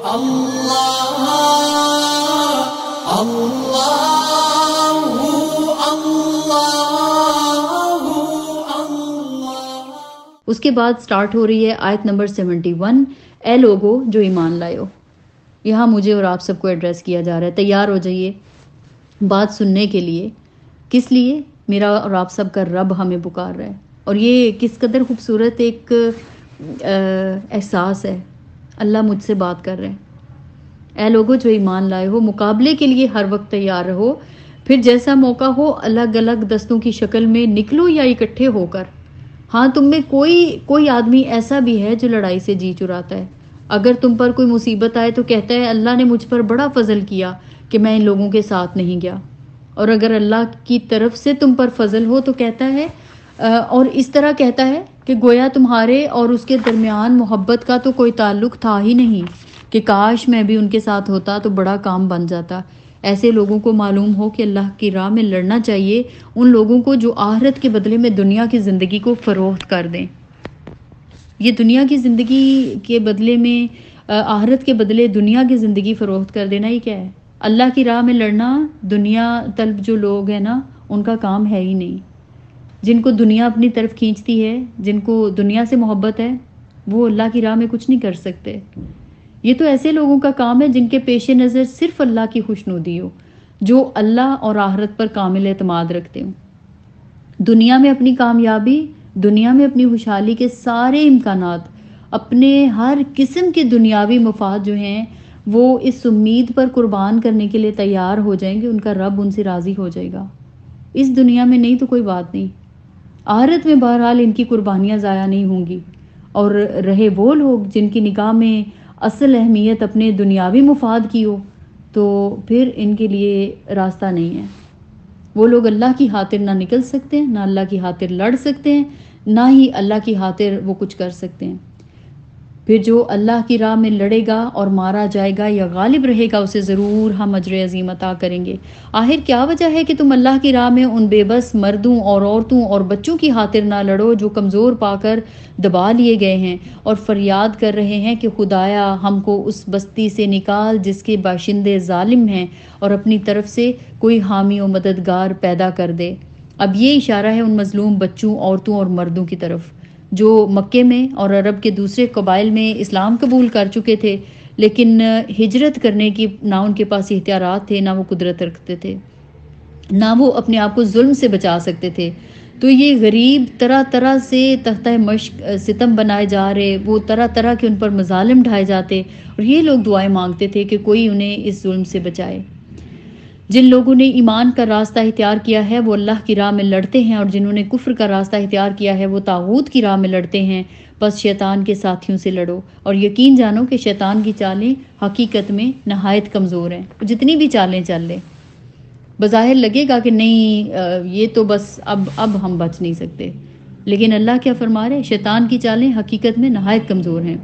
اللہ اللہ اس کے بعد سٹارٹ ہو رہی ہے آیت نمبر 71، اے لوگو جو ایمان لائے ہو۔ یہاں مجھے اور آپ سب کو ایڈریس کیا جا رہا ہے، تیار ہو جائیے بات سننے کے لیے۔ کس لیے؟ میرا اور آپ سب کا رب ہمیں پکار رہا ہے، اور یہ کس قدر خوبصورت ایک احساس ہے۔ اللہ مجھ سے بات کر رہے ہیں، اے لوگو جو ایمان لائے ہو، مقابلے کے لیے ہر وقت تیار رہو، پھر جیسا موقع ہو الگ الگ دستوں کی شکل میں نکلو یا اکٹھے ہو کر۔ ہاں، تم میں کوئی آدمی ایسا بھی ہے جو لڑائی سے جی چراتا ہے۔ اگر تم پر کوئی مصیبت آئے تو کہتا ہے اللہ نے مجھ پر بڑا فضل کیا کہ میں ان لوگوں کے ساتھ نہیں گیا، اور اگر اللہ کی طرف سے تم پر فضل ہو تو کہتا ہے اور اس طرح کہتا ہے کہ گویا تمہارے اور اس کے درمیان محبت کا تو کوئی تعلق تھا ہی نہیں، کہ کاش میں بھی ان کے ساتھ ہوتا تو بڑا کام بن جاتا۔ ایسے لوگوں کو معلوم ہو کہ اللہ کی راہ میں لڑنا چاہیے، ان لوگوں کو جو آخرت کے بدلے میں دنیا کی زندگی کو فروخت کر دیں۔ یہ دنیا کی زندگی کے بدلے میں آخرت کے بدلے دنیا کی زندگی فروخت کر دینا ہی کیا ہے؟ اللہ کی راہ میں لڑنا دنیا طلب جو لوگ ہیں نا، ان کا کام ہے ہی نہیں۔ جن کو دنیا اپنی طرف کھینچتی ہے، جن کو دنیا سے محبت ہے، وہ اللہ کی راہ میں کچھ نہیں کر سکتے۔ یہ تو ایسے لوگوں کا کام ہے جن کے پیش نظر صرف اللہ کی خوشنودی ہو، جو اللہ اور آخرت پر کامل اعتماد رکھتے ہوں۔ دنیا میں اپنی کامیابی، دنیا میں اپنی خوشحالی کے سارے امکانات، اپنے ہر قسم کے دنیاوی مفاد جو ہیں وہ اس امید پر قربان کرنے کے لیے تیار ہو جائیں گے ان کا رب ان سے راضی ہو جائے گا۔ اس دنیا میں نہیں تو کوئی بات نہیں، آخرت میں بہرحال ان کی قربانیاں ضائع نہیں ہوں گی۔ اور رہے وہ لوگ جن کی نگاہ میں اصل اہمیت اپنے دنیاوی مفاد کی ہو، تو پھر ان کے لیے راستہ نہیں ہے۔ وہ لوگ اللہ کی خاطر نہ نکل سکتے ہیں، نہ اللہ کی خاطر لڑ سکتے ہیں، نہ ہی اللہ کی خاطر وہ کچھ کر سکتے ہیں۔ پھر جو اللہ کی راہ میں لڑے گا اور مارا جائے گا یا غالب رہے گا، اسے ضرور ہم اجر عظیم عطا کریں گے۔ آخر کیا وجہ ہے کہ تم اللہ کی راہ میں ان بے بس مردوں اور عورتوں اور بچوں کی خاطر نہ لڑو جو کمزور پا کر دبا لیے گئے ہیں اور فریاد کر رہے ہیں کہ خدایا ہم کو اس بستی سے نکال جس کے باشندے ظالم ہیں، اور اپنی طرف سے کوئی حامی و مددگار پیدا کر دے۔ اب یہ اشارہ ہے ان مظلوم بچوں، عورتوں اور مردوں کی طرف جو مکے میں اور عرب کے دوسرے قبائل میں اسلام قبول کر چکے تھے، لیکن ہجرت کرنے کی نہ ان کے پاس اختیارات تھے، نہ وہ قدرت رکھتے تھے، نہ وہ اپنے آپ کو ظلم سے بچا سکتے تھے۔ تو یہ غریب طرح طرح سے تحت مشق ستم بنائے جا رہے، وہ طرح طرح کے ان پر مظالم ڈھائے جاتے، اور یہ لوگ دعائیں مانگتے تھے کہ کوئی انہیں اس ظلم سے بچائے۔ جن لوگوں نے ایمان کا راستہ اختیار کیا ہے وہ اللہ کی راہ میں لڑتے ہیں، اور جنہوں نے کفر کا راستہ اختیار کیا ہے وہ طاغوت کی راہ میں لڑتے ہیں۔ بس شیطان کے ساتھیوں سے لڑو، اور یقین جانو کہ شیطان کی چالیں حقیقت میں نہایت کمزور ہیں۔ جتنی بھی چالیں چل لے، بظاہر لگے گا کہ نہیں یہ تو بس اب ہم بچ نہیں سکتے، لیکن اللہ کیا فرما رہے؟ شیطان کی چالیں حقیقت میں نہایت کمزور ہیں۔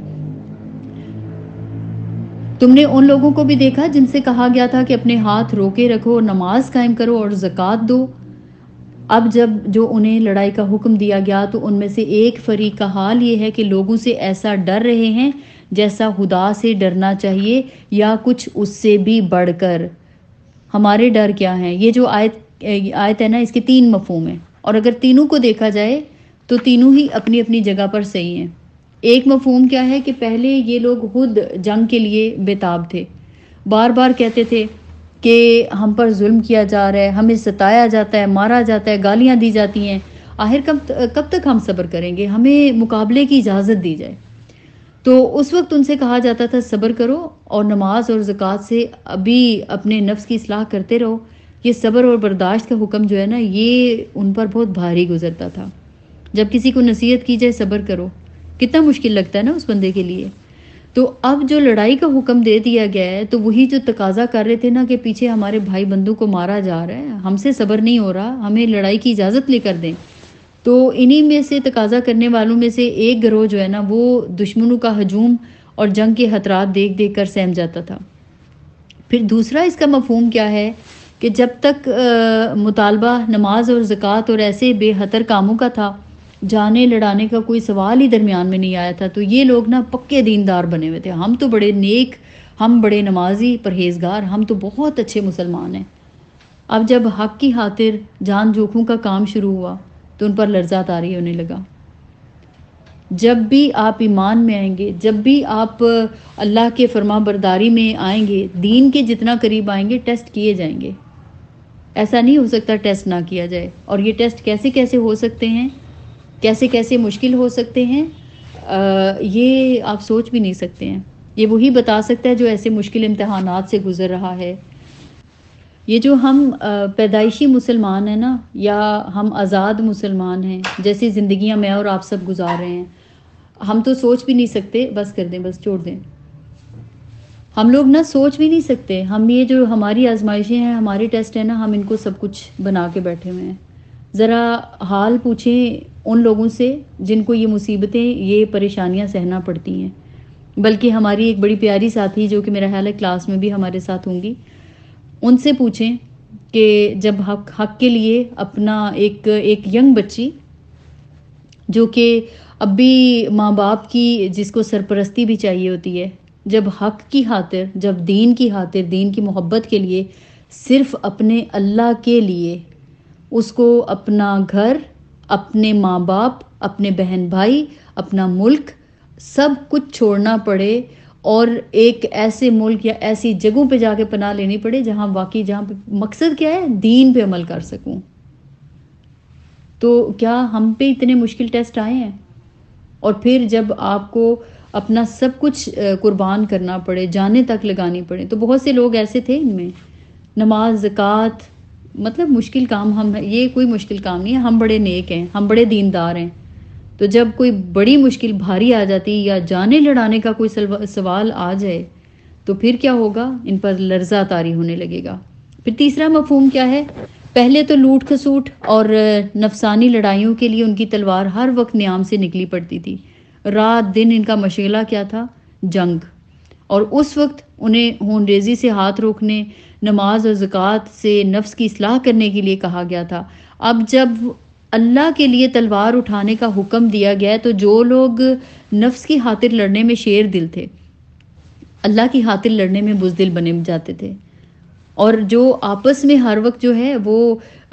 تم نے ان لوگوں کو بھی دیکھا جن سے کہا گیا تھا کہ اپنے ہاتھ روکے رکھو اور نماز قائم کرو اور زکوٰۃ دو۔ اب جب جو انہیں لڑائی کا حکم دیا گیا تو ان میں سے ایک فریق کا حال یہ ہے کہ لوگوں سے ایسا ڈر رہے ہیں جیسا خدا سے ڈرنا چاہیے یا کچھ اس سے بھی بڑھ کر۔ ہمارے ڈر کیا ہیں؟ یہ جو آیت ہے نا، اس کے 3 مفہوم ہیں، اور اگر تینوں کو دیکھا جائے تو تینوں ہی اپنی اپنی جگہ پر صحیح ہیں۔ ایک مفہوم کیا ہے کہ پہلے یہ لوگ خود جنگ کے لیے بےتاب تھے، بار بار کہتے تھے کہ ہم پر ظلم کیا جا رہا ہے، ہمیں ستایا جاتا ہے، مارا جاتا ہے، گالیاں دی جاتی ہیں، آخر کب تک ہم صبر کریں گے؟ ہمیں مقابلے کی اجازت دی جائے۔ تو اس وقت ان سے کہا جاتا تھا صبر کرو اور نماز اور زکوٰۃ سے ابھی اپنے نفس کی اصلاح کرتے رہو۔ یہ صبر اور برداشت کا حکم جو ہے نا، یہ ان پر بہت بھاری گزرتا تھا۔ جب کسی کو نصیحت کی جائے صبر کرو، کتنا مشکل لگتا ہے نا اس بندے کے لیے۔ تو اب جو لڑائی کا حکم دے دیا گیا ہے تو وہی جو تقاضا کر رہے تھے نا کہ پیچھے ہمارے بھائی بندوں کو مارا جا رہا ہے، ہم سے صبر نہیں ہو رہا، ہمیں لڑائی کی اجازت لے کر دیں، تو انہی میں سے تقاضا کرنے والوں میں سے ایک گروہ جو ہے نا وہ دشمنوں کا ہجوم اور جنگ کے خطرات دیکھ دیکھ کر سہم جاتا تھا۔ پھر دوسرا اس کا مفہوم کیا ہے کہ جب تک مطالبہ نماز اور زکوٰۃ اور ایسے بے خطر کاموں کا تھا، جانے لڑانے کا کوئی سوال ہی درمیان میں نہیں آیا تھا، تو یہ لوگ نا پکے دیندار بنے ہوئے تھے، ہم تو بڑے نیک ہم بڑے نمازی پرہیزگار، ہم تو بہت اچھے مسلمان ہیں۔ اب جب حق کی خاطر جان جوکھوں کا کام شروع ہوا تو ان پر لرزہ طاری ہونے لگا۔ جب بھی آپ ایمان میں آئیں گے، جب بھی آپ اللہ کے فرما برداری میں آئیں گے، دین کے جتنا قریب آئیں گے، ٹیسٹ کیے جائیں گے۔ ایسا نہیں ہو سکتا ٹیسٹ نہ کیا جائے۔ اور یہ ٹیسٹ کیسے کیسے ہو سکتے ہیں، کیسے کیسے مشکل ہو سکتے ہیں، یہ آپ سوچ بھی نہیں سکتے ہیں۔ یہ وہی بتا سکتا ہے جو ایسے مشکل امتحانات سے گزر رہا ہے۔ یہ جو ہم پیدائشی مسلمان ہیں نا، یا ہم آزاد مسلمان ہیں، جیسی زندگیاں میں اور آپ سب گزار رہے ہیں، ہم تو سوچ بھی نہیں سکتے۔ بس کر دیں، بس چھوڑ دیں۔ ہم لوگ نا سوچ بھی نہیں سکتے، ہم یہ جو ہماری آزمائشیں ہیں، ہمارے ٹیسٹ ہیں نا، ہم ان کو سب کچھ بنا کے بیٹھے ہوئے ہیں۔ ذرا حال پوچھیں ان لوگوں سے جن کو یہ مصیبتیں، یہ پریشانیاں سہنا پڑتی ہیں۔ بلکہ ہماری ایک بڑی پیاری ساتھی جو کہ میرا خیال ہے کلاس میں بھی ہمارے ساتھ ہوں گی، ان سے پوچھیں کہ جب حق کے لیے اپنا ایک ینگ بچی جو کہ اب بھی ماں باپ کی، جس کو سرپرستی بھی چاہیے ہوتی ہے، جب حق کی خاطر، جب دین کی خاطر، دین کی محبت کے لیے، صرف اپنے اللہ کے لیے اس کو اپنا گھر، اپنے ماں باپ، اپنے بہن بھائی، اپنا ملک، سب کچھ چھوڑنا پڑے، اور ایک ایسے ملک یا ایسی جگہوں پہ جا کے پناہ لینی پڑے جہاں واقعی، جہاں پہ مقصد کیا ہے، دین پہ عمل کر سکوں، تو کیا ہم پہ اتنے مشکل ٹیسٹ آئے ہیں؟ اور پھر جب آپ کو اپنا سب کچھ قربان کرنا پڑے، جانیں تک لگانی پڑے، تو بہت سے لوگ ایسے تھے ان میں، نماز، زکوٰۃ، مطلب مشکل کام، ہم یہ کوئی مشکل کام نہیں ہے، ہم بڑے نیک ہیں، ہم بڑے دیندار ہیں، تو جب کوئی بڑی مشکل بھاری آ جاتی یا جانے لڑانے کا کوئی سوال آ جائے تو پھر کیا ہوگا؟ ان پر لرزہ طاری ہونے لگے گا۔ پھر تیسرا مفہوم کیا ہے؟ پہلے تو لوٹ کھسوٹ اور نفسانی لڑائیوں کے لیے ان کی تلوار ہر وقت نیام سے نکلی پڑتی تھی۔ رات دن ان کا مشغلہ کیا تھا؟ جنگ۔ اور اس وقت انہیں خون ریزی سے ہاتھ روکنے، نماز اور زکوٰۃ سے نفس کی اصلاح کرنے کے لیے کہا گیا تھا۔ اب جب اللہ کے لیے تلوار اٹھانے کا حکم دیا گیا تو جو لوگ نفس کی خاطر لڑنے میں شیر دل تھے، اللہ کی خاطر لڑنے میں بزدل بنے جاتے تھے، اور جو آپس میں ہر وقت جو ہے وہ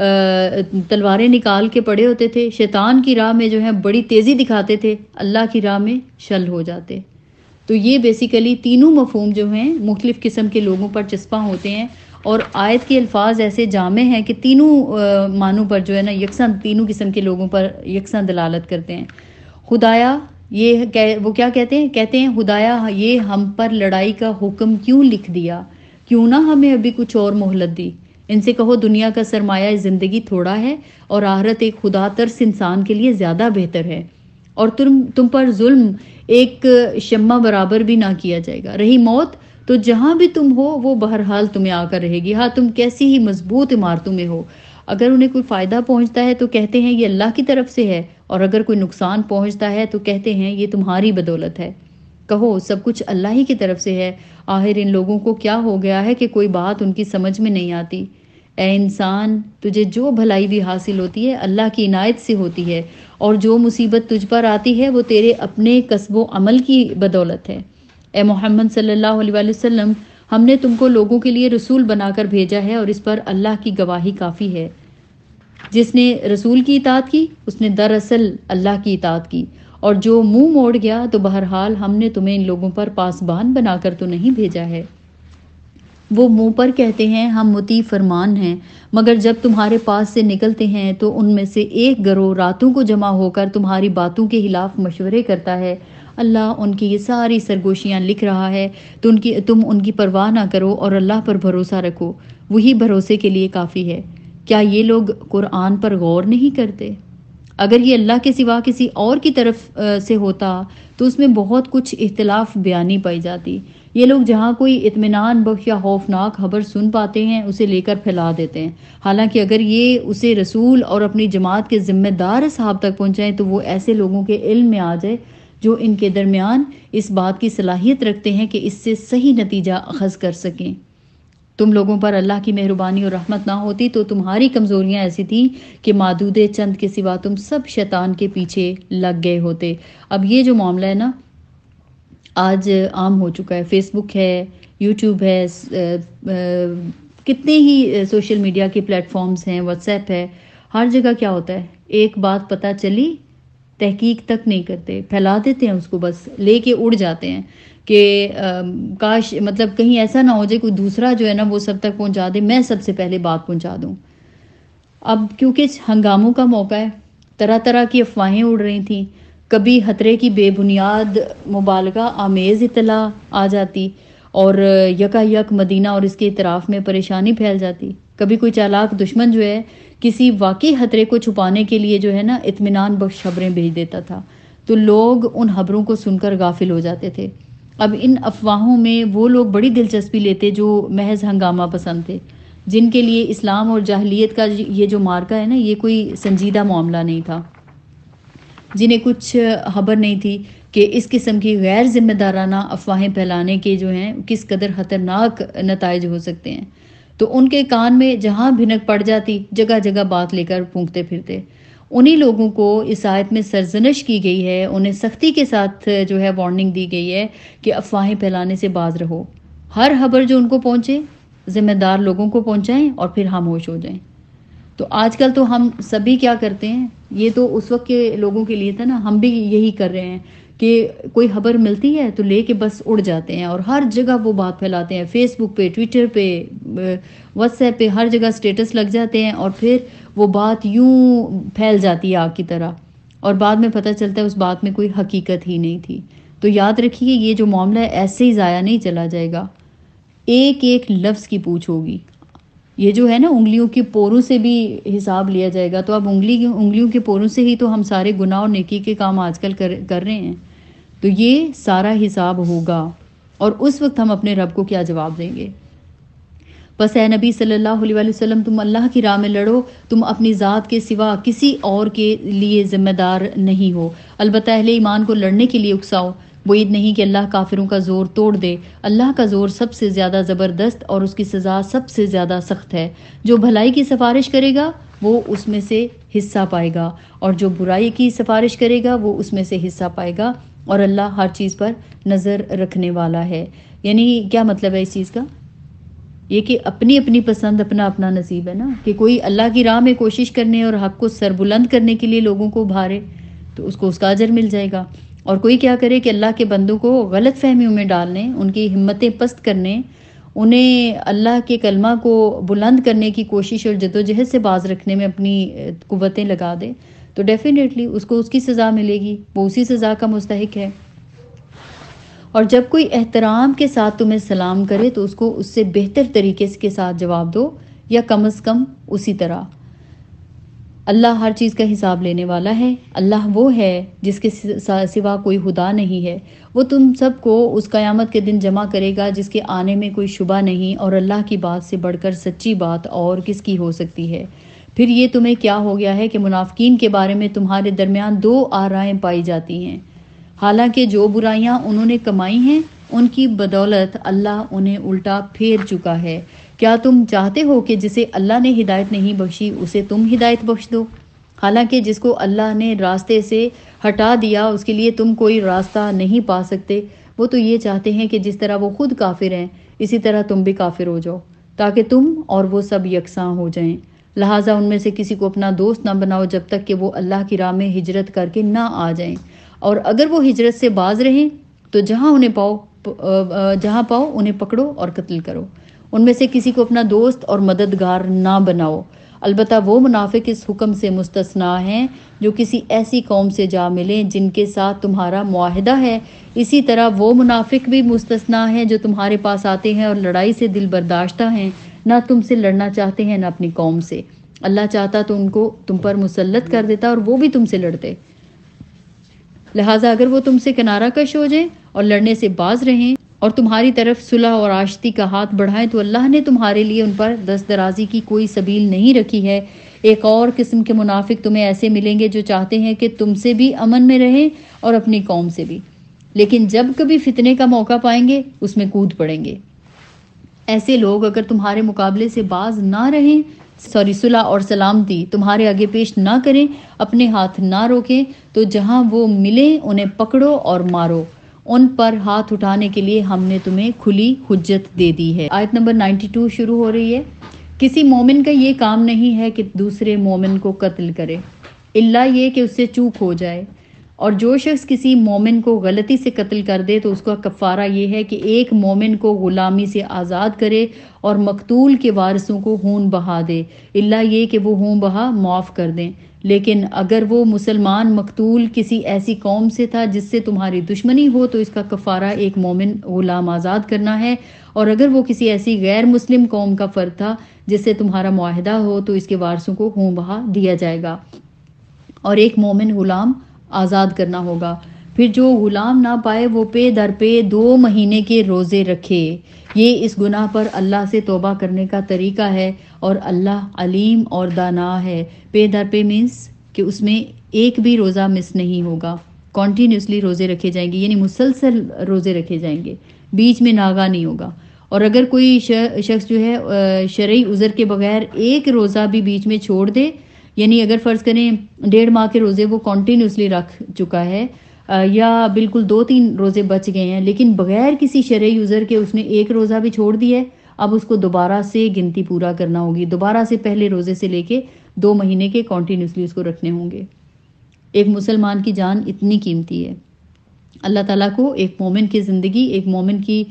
تلواریں نکال کے پڑے ہوتے تھے، شیطان کی راہ میں جو ہے بڑی تیزی دکھاتے تھے، اللہ کی راہ میں شل ہو جاتے۔ تو یہ بیسیکلی تینوں مفہوم جو ہیں مختلف قسم کے لوگوں پر چسپاں ہوتے ہیں، اور آیت کے الفاظ ایسے جامع ہیں کہ تینوں معنوں پر جو ہے نا یکساں، تینوں قسم کے لوگوں پر یکساں دلالت کرتے ہیں۔ خدایا، یہ وہ کیا کہتے ہیں خدایا یہ ہم پر لڑائی کا حکم کیوں لکھ دیا، کیوں نہ ہمیں ابھی کچھ اور مہلت دی۔ ان سے کہو دنیا کا سرمایہ زندگی تھوڑا ہے، اور آخرت ایک خدا ترس انسان کے لیے زیادہ بہتر ہے، اور تم پر ظلم ایک شمع برابر بھی نہ کیا جائے گا۔ رہی موت تو جہاں بھی تم ہو وہ بہرحال تمہیں آ کر رہے گی، ہاں تم کیسی ہی مضبوط عمارتوں میں ہو۔ اگر انہیں کوئی فائدہ پہنچتا ہے تو کہتے ہیں یہ اللہ کی طرف سے ہے، اور اگر کوئی نقصان پہنچتا ہے تو کہتے ہیں یہ تمہاری بدولت ہے۔ کہو سب کچھ اللہ ہی کی طرف سے ہے۔ آخر ان لوگوں کو کیا ہو گیا ہے کہ کوئی بات ان کی سمجھ میں نہیں آتی؟ اے انسان، تجھے جو بھلائی بھی حاصل ہوتی ہے اللہ کی عنایت سے ہوتی ہے، اور جو مصیبت تجھ پر آتی ہے وہ تیرے اپنے کسب و عمل کی بدولت ہے۔ اے محمد صلی اللہ علیہ وآلہ وسلم، ہم نے تم کو لوگوں کے لیے رسول بنا کر بھیجا ہے، اور اس پر اللہ کی گواہی کافی ہے۔ جس نے رسول کی اطاعت کی اس نے دراصل اللہ کی اطاعت کی، اور جو منہ موڑ گیا تو بہرحال ہم نے تمہیں ان لوگوں پر پاسبان بنا کر تو نہیں بھیجا ہے۔ وہ منہ پر کہتے ہیں ہم مطیع فرمان ہیں، مگر جب تمہارے پاس سے نکلتے ہیں تو ان میں سے ایک گروہ راتوں کو جمع ہو کر تمہاری باتوں کے خلاف مشورے کرتا ہے۔ اللہ ان کی یہ ساری سرگوشیاں لکھ رہا ہے، تو تم ان کی پرواہ نہ کرو اور اللہ پر بھروسہ رکھو، وہی بھروسے کے لیے کافی ہے۔ کیا یہ لوگ قرآن پر غور نہیں کرتے؟ اگر یہ اللہ کے سوا کسی اور کی طرف سے ہوتا تو اس میں بہت کچھ اختلاف بیانی پائی جاتی۔ یہ لوگ جہاں کوئی اطمینان بخش یا خوفناک خبر سن پاتے ہیں اسے لے کر پھیلا دیتے ہیں، حالانکہ اگر یہ اسے رسول اور اپنی جماعت کے ذمہ دار اصحاب تک پہنچائیں تو وہ ایسے لوگوں کے علم میں آ جائے جو ان کے درمیان اس بات کی صلاحیت رکھتے ہیں کہ اس سے صحیح نتیجہ اخذ کر سکیں۔ تم لوگوں پر اللہ کی مہربانی اور رحمت نہ ہوتی تو تمہاری کمزوریاں ایسی تھیں کہ معدود چند کے سوا تم سب شیطان کے پیچھے لگ گئے ہوتے۔ اب یہ جو معاملہ ہے نا، آج عام ہو چکا ہے. فیس بک ہے، یوٹیوب ہے، کتنے ہی سوشل میڈیا کے پلیٹ فارمز ہیں، واٹس ایپ ہے. ہر جگہ کیا ہوتا ہے، ایک بات پتہ چلی تحقیق تک نہیں کرتے، پھیلا دیتے ہیں اس کو، بس لے کے اڑ جاتے ہیں کہ کاش مطلب کہیں ایسا نہ ہو جائے کوئی دوسرا جو ہے نا وہ سب تک پہنچا دے، میں سب سے پہلے بات پہنچا دوں. اب کیونکہ ہنگاموں کا موقع ہے، طرح طرح کی افواہیں اڑ رہی تھیں. کبھی خطرے کی بے بنیاد مبالغہ آمیز اطلاع آ جاتی اور یکا یک مدینہ اور اس کے اطراف میں پریشانی پھیل جاتی. کبھی کوئی چالاک دشمن جو ہے کسی واقعی خطرے کو چھپانے کے لیے جو ہے نا اطمینان بخش خبریں بھیج دیتا تھا، تو لوگ ان خبروں کو سن کر غافل ہو جاتے تھے. اب ان افواہوں میں وہ لوگ بڑی دلچسپی لیتے جو محض ہنگامہ پسند تھے، جن کے لیے اسلام اور جاہلیت کا یہ جو مارکا ہے نا یہ کوئی سنجیدہ معاملہ نہیں تھا، جنہیں کچھ خبر نہیں تھی کہ اس قسم کی غیر ذمہ دارانہ افواہیں پھیلانے کے جو ہیں کس قدر خطرناک نتائج ہو سکتے ہیں. تو ان کے کان میں جہاں بھنک پڑ جاتی جگہ جگہ بات لے کر پھونکتے پھرتے. انہی لوگوں کو اس آیت میں سرزنش کی گئی ہے، انہیں سختی کے ساتھ جو ہے وارننگ دی گئی ہے کہ افواہیں پھیلانے سے باز رہو. ہر خبر جو ان کو پہنچے ذمہ دار لوگوں کو پہنچائیں اور پھر خاموش ہو جائیں. تو آج کل تو ہم سبھی کیا کرتے ہیں، یہ تو اس وقت کے لوگوں کے لیے تھا نا، ہم بھی یہی کر رہے ہیں کہ کوئی خبر ملتی ہے تو لے کے بس اڑ جاتے ہیں اور ہر جگہ وہ بات پھیلاتے ہیں. فیس بک پہ، ٹویٹر پہ، واٹس ایپ پہ، ہر جگہ سٹیٹس لگ جاتے ہیں اور پھر وہ بات یوں پھیل جاتی ہے آگ کی طرح، اور بعد میں پتہ چلتا ہے اس بات میں کوئی حقیقت ہی نہیں تھی. تو یاد رکھیے یہ جو معاملہ ہے ایسے ہی ضائع نہیں چلا جائے گا، ایک ایک لفظ کی پوچھ ہوگی. یہ جو ہے نا انگلیوں کے پوروں سے بھی حساب لیا جائے گا. تو اب انگلیوں کے پوروں سے ہی تو ہم سارے گناہ اور نیکی کے کام آج کل کر رہے ہیں. تو یہ سارا حساب ہوگا اور اس وقت ہم اپنے رب کو کیا جواب دیں گے. بس اے نبی صلی اللہ علیہ وسلم تم اللہ کی راہ میں لڑو، تم اپنی ذات کے سوا کسی اور کے لیے ذمہ دار نہیں ہو. البتہ اہل ایمان کو لڑنے کے لیے اکساؤ. بعید نہیں کہ اللہ کافروں کا زور توڑ دے. اللہ کا زور سب سے زیادہ زبردست اور اس کی سزا سب سے زیادہ سخت ہے. جو بھلائی کی سفارش کرے گا وہ اس میں سے حصہ پائے گا اور جو برائی کی سفارش کرے گا وہ اس میں سے حصہ پائے گا، اور اللہ ہر چیز پر نظر رکھنے والا ہے. یعنی کیا مطلب ہے اس چیز کا؟ یہ کہ اپنی اپنی پسند اپنا اپنا نصیب ہے نا، کہ کوئی اللہ کی راہ میں کوشش کرنے اور حق کو سربلند کرنے کے لیے لوگوں کو ابھارے تو اس کو اس کا اجر مل جائے گا، اور کوئی کیا کرے کہ اللہ کے بندوں کو غلط فہمیوں میں ڈالنے، ان کی ہمتیں پست کرنے، انہیں اللہ کے کلمہ کو بلند کرنے کی کوشش اور جدوجہد سے باز رکھنے میں اپنی قوتیں لگا دے، تو ڈیفینیٹلی اس کو اس کی سزا ملے گی، وہ اسی سزا کا مستحق ہے. اور جب کوئی احترام کے ساتھ تمہیں سلام کرے تو اس کو اس سے بہتر طریقے کے ساتھ جواب دو، یا کم از کم اسی طرح. اللہ ہر چیز کا حساب لینے والا ہے. اللہ وہ ہے جس کے سوا کوئی خدا نہیں ہے. وہ تم سب کو اس قیامت کے دن جمع کرے گا جس کے آنے میں کوئی شبہ نہیں، اور اللہ کی بات سے بڑھ کر سچی بات اور کس کی ہو سکتی ہے. پھر یہ تمہیں کیا ہو گیا ہے کہ منافقین کے بارے میں تمہارے درمیان دو آرائیں پائی جاتی ہیں، حالانکہ جو برائیاں انہوں نے کمائی ہیں ان کی بدولت اللہ انہیں الٹا پھیر چکا ہے. کیا تم چاہتے ہو کہ جسے اللہ نے ہدایت نہیں بخشی اسے تم ہدایت بخش دو؟ حالانکہ جس کو اللہ نے راستے سے ہٹا دیا اس کے لیے تم کوئی راستہ نہیں پا سکتے. وہ تو یہ چاہتے ہیں کہ جس طرح وہ خود کافر ہیں اسی طرح تم بھی کافر ہو جاؤ تاکہ تم اور وہ سب یکساں ہو جائیں. لہٰذا ان میں سے کسی کو اپنا دوست نہ بناؤ جب تک کہ وہ اللہ کی راہ میں ہجرت کر کے نہ آ جائیں، اور اگر وہ ہجرت سے باز رہیں تو جہاں پاؤ انہیں پکڑو اور قتل کرو. ان میں سے کسی کو اپنا دوست اور مددگار نہ بناؤ. البتہ وہ منافق اس حکم سے مستثنا ہیں جو کسی ایسی قوم سے جا ملیں جن کے ساتھ تمہارا معاہدہ ہے. اسی طرح وہ منافق بھی مستثنا ہیں جو تمہارے پاس آتے ہیں اور لڑائی سے دل برداشتہ ہیں، نہ تم سے لڑنا چاہتے ہیں نہ اپنی قوم سے. اللہ چاہتا تو ان کو تم پر مسلط کر دیتا اور وہ بھی تم سے لڑتے. لہٰذا اگر وہ تم سے کنارہ کش ہو جائیں اور لڑنے سے باز رہیں اور تمہاری طرف صلح اور آشتی کا ہاتھ بڑھائیں تو اللہ نے تمہارے لیے ان پر دست درازی کی کوئی سبیل نہیں رکھی ہے. ایک اور قسم کے منافق تمہیں ایسے ملیں گے جو چاہتے ہیں کہ تم سے بھی امن میں رہیں اور اپنی قوم سے بھی، لیکن جب کبھی فتنے کا موقع پائیں گے اس میں کود پڑیں گے. ایسے لوگ اگر تمہارے مقابلے سے باز نہ رہیں، صلح اور سلامتی تمہارے آگے پیش نہ کریں، اپنے ہاتھ نہ روکیں، تو جہاں وہ ملیں انہیں پکڑو اور مارو. ان پر ہاتھ اٹھانے کے لیے ہم نے تمہیں کھلی حجت دے دی ہے۔ آیت نمبر 92 شروع ہو رہی ہے۔ کسی مومن کا یہ کام نہیں ہے کہ دوسرے مومن کو قتل کرے الا یہ کہ اس سے چوک ہو جائے، اور جو شخص کسی مومن کو غلطی سے قتل کر دے تو اس کا کفارہ یہ ہے کہ ایک مومن کو غلامی سے آزاد کرے اور مقتول کے وارثوں کو خون بہا دے، الا یہ کہ وہ خون بہا معاف کر دیں۔ لیکن اگر وہ مسلمان مقتول کسی ایسی قوم سے تھا جس سے تمہاری دشمنی ہو تو اس کا کفارہ ایک مومن غلام آزاد کرنا ہے، اور اگر وہ کسی ایسی غیر مسلم قوم کا فرد تھا جس سے تمہارا معاہدہ ہو تو اس کے وارثوں کو خون بہا دیا جائے گا، اور ایک مومن غلام آزاد کرنا ہوگا۔ پھر جو غلام نہ پائے وہ پے در پے 2 مہینے کے روزے رکھے۔ یہ اس گناہ پر اللہ سے توبہ کرنے کا طریقہ ہے، اور اللہ علیم اور دانا ہے۔ پے در پے مینس کہ اس میں ایک بھی روزہ مس نہیں ہوگا، کنٹینیوسلی روزے رکھے جائیں گے، یعنی مسلسل روزے رکھے جائیں گے، بیچ میں ناغہ نہیں ہوگا۔ اور اگر کوئی شخص جو ہے شرعی عذر کے بغیر ایک روزہ بھی بیچ میں چھوڑ دے، یعنی اگر فرض کریں 1.5 ماہ کے روزے وہ کنٹینیوسلی رکھ چکا ہے، یا بالکل 2-3 روزے بچ گئے ہیں لیکن بغیر کسی شرعی عذر کے اس نے ایک روزہ بھی چھوڑ دیا ہے، اب اس کو دوبارہ سے گنتی پورا کرنا ہوگی، دوبارہ سے پہلے روزے سے لے کے 2 مہینے کے کنٹینیوسلی اس کو رکھنے ہوں گے۔ ایک مسلمان کی جان اتنی قیمتی ہے، اللہ تعالیٰ کو ایک مومن کی زندگی ایک مومن کی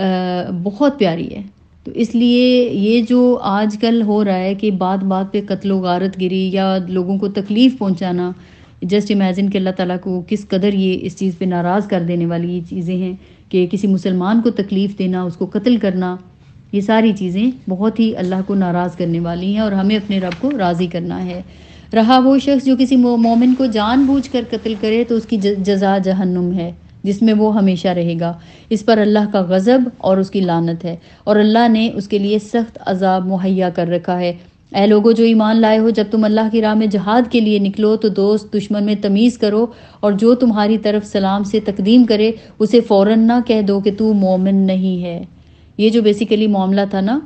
بہت پیاری ہے۔ تو اس لیے یہ جو آج کل ہو رہا ہے کہ بات بات پہ قتل و غارت گری یا لوگوں کو تکلیف پہنچانا، جسٹ امیجن کہ اللہ تعالیٰ کو کس قدر یہ اس چیز پہ ناراض کر دینے والی یہ چیزیں ہیں کہ کسی مسلمان کو تکلیف دینا، اس کو قتل کرنا، یہ ساری چیزیں بہت ہی اللہ کو ناراض کرنے والی ہیں، اور ہمیں اپنے رب کو راضی کرنا ہے۔ رہا وہ شخص جو کسی مومن کو جان بوجھ کر قتل کرے تو اس کی جزا جہنم ہے جس میں وہ ہمیشہ رہے گا، اس پر اللہ کا غضب اور اس کی لعنت ہے، اور اللہ نے اس کے لیے سخت عذاب مہیا کر رکھا ہے۔ اے لوگو جو ایمان لائے ہو، جب تم اللہ کی راہ میں جہاد کے لیے نکلو تو دوست دشمن میں تمیز کرو، اور جو تمہاری طرف سلام سے تقدیم کرے اسے فوراً نہ کہہ دو کہ تو مومن نہیں ہے۔ یہ جو بیسیکلی معاملہ تھا نا،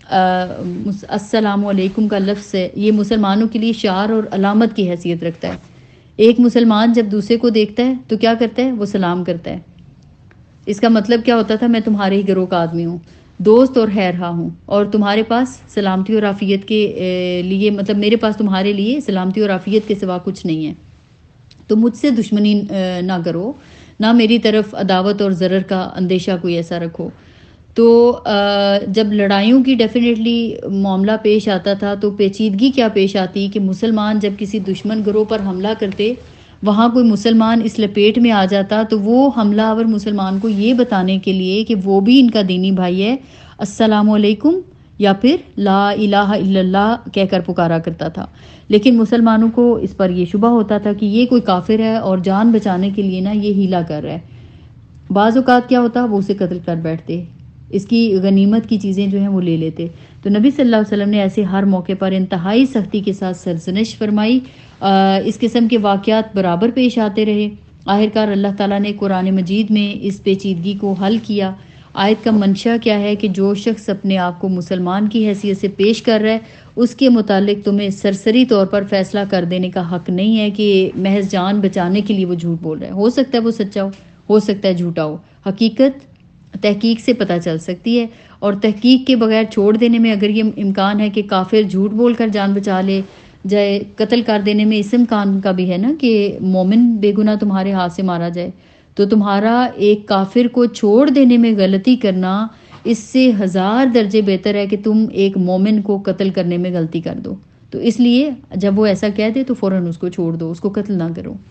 السلام علیکم کا لفظ ہے، یہ مسلمانوں کے لیے شعار اور علامت کی حیثیت رکھتا ہے۔ ایک مسلمان جب دوسرے کو دیکھتا ہے تو کیا کرتا ہے؟ وہ سلام کرتا ہے۔ اس کا مطلب کیا ہوتا تھا؟ میں تمہارے ہی گروہ کا آدمی ہوں، دوست اور خیر خواہ ہوں، اور تمہارے پاس سلامتی اور عافیت کے لیے، مطلب میرے پاس تمہارے لیے سلامتی اور عافیت کے سوا کچھ نہیں ہے، تو مجھ سے دشمنی نہ کرو، نہ میری طرف عداوت اور ضرر کا اندیشہ کوئی ایسا رکھو۔ تو جب لڑائیوں کی ڈیفینیٹلی معاملہ پیش آتا تھا تو پیچیدگی کیا پیش آتی کہ مسلمان جب کسی دشمن گروہ پر حملہ کرتے، وہاں کوئی مسلمان اس لپیٹ میں آ جاتا تو وہ حملہ آور مسلمان کو یہ بتانے کے لیے کہ وہ بھی ان کا دینی بھائی ہے، السلام علیکم یا پھر لا الہ الا اللہ کہہ کر پکارا کرتا تھا۔ لیکن مسلمانوں کو اس پر یہ شبہ ہوتا تھا کہ یہ کوئی کافر ہے اور جان بچانے کے لیے نا یہ ہیلا کر رہا ہے۔ بعض اوقات کیا ہوتا، وہ اسے قتل کر بیٹھتے، اس کی غنیمت کی چیزیں جو ہیں وہ لے لیتے۔ تو نبی صلی اللہ علیہ وسلم نے ایسے ہر موقع پر انتہائی سختی کے ساتھ سرزنش فرمائی۔ اس قسم کے واقعات برابر پیش آتے رہے۔ آخرکار اللہ تعالیٰ نے قرآن مجید میں اس پیچیدگی کو حل کیا۔ آیت کا منشا کیا ہے کہ جو شخص اپنے آپ کو مسلمان کی حیثیت سے پیش کر رہا ہے اس کے متعلق تمہیں سرسری طور پر فیصلہ کر دینے کا حق نہیں ہے کہ محض جان بچانے کے لیے وہ جھوٹ بول رہا ہے۔ ہو سکتا ہے وہ سچا ہو سکتا ہے جھوٹا ہو، حقیقت تحقیق سے پتہ چل سکتی ہے، اور تحقیق کے بغیر چھوڑ دینے میں اگر یہ امکان ہے کہ کافر جھوٹ بول کر جان بچا لے جائے، قتل کر دینے میں اس امکان کا بھی ہے نا کہ مومن بے گناہ تمہارے ہاتھ سے مارا جائے، تو تمہارا ایک کافر کو چھوڑ دینے میں غلطی کرنا اس سے 1000 درجے بہتر ہے کہ تم ایک مومن کو قتل کرنے میں غلطی کر دو۔ تو اس لیے جب وہ ایسا کہہ دے تو فوراً اس کو چھوڑ دو، اس کو قتل نہ کرو۔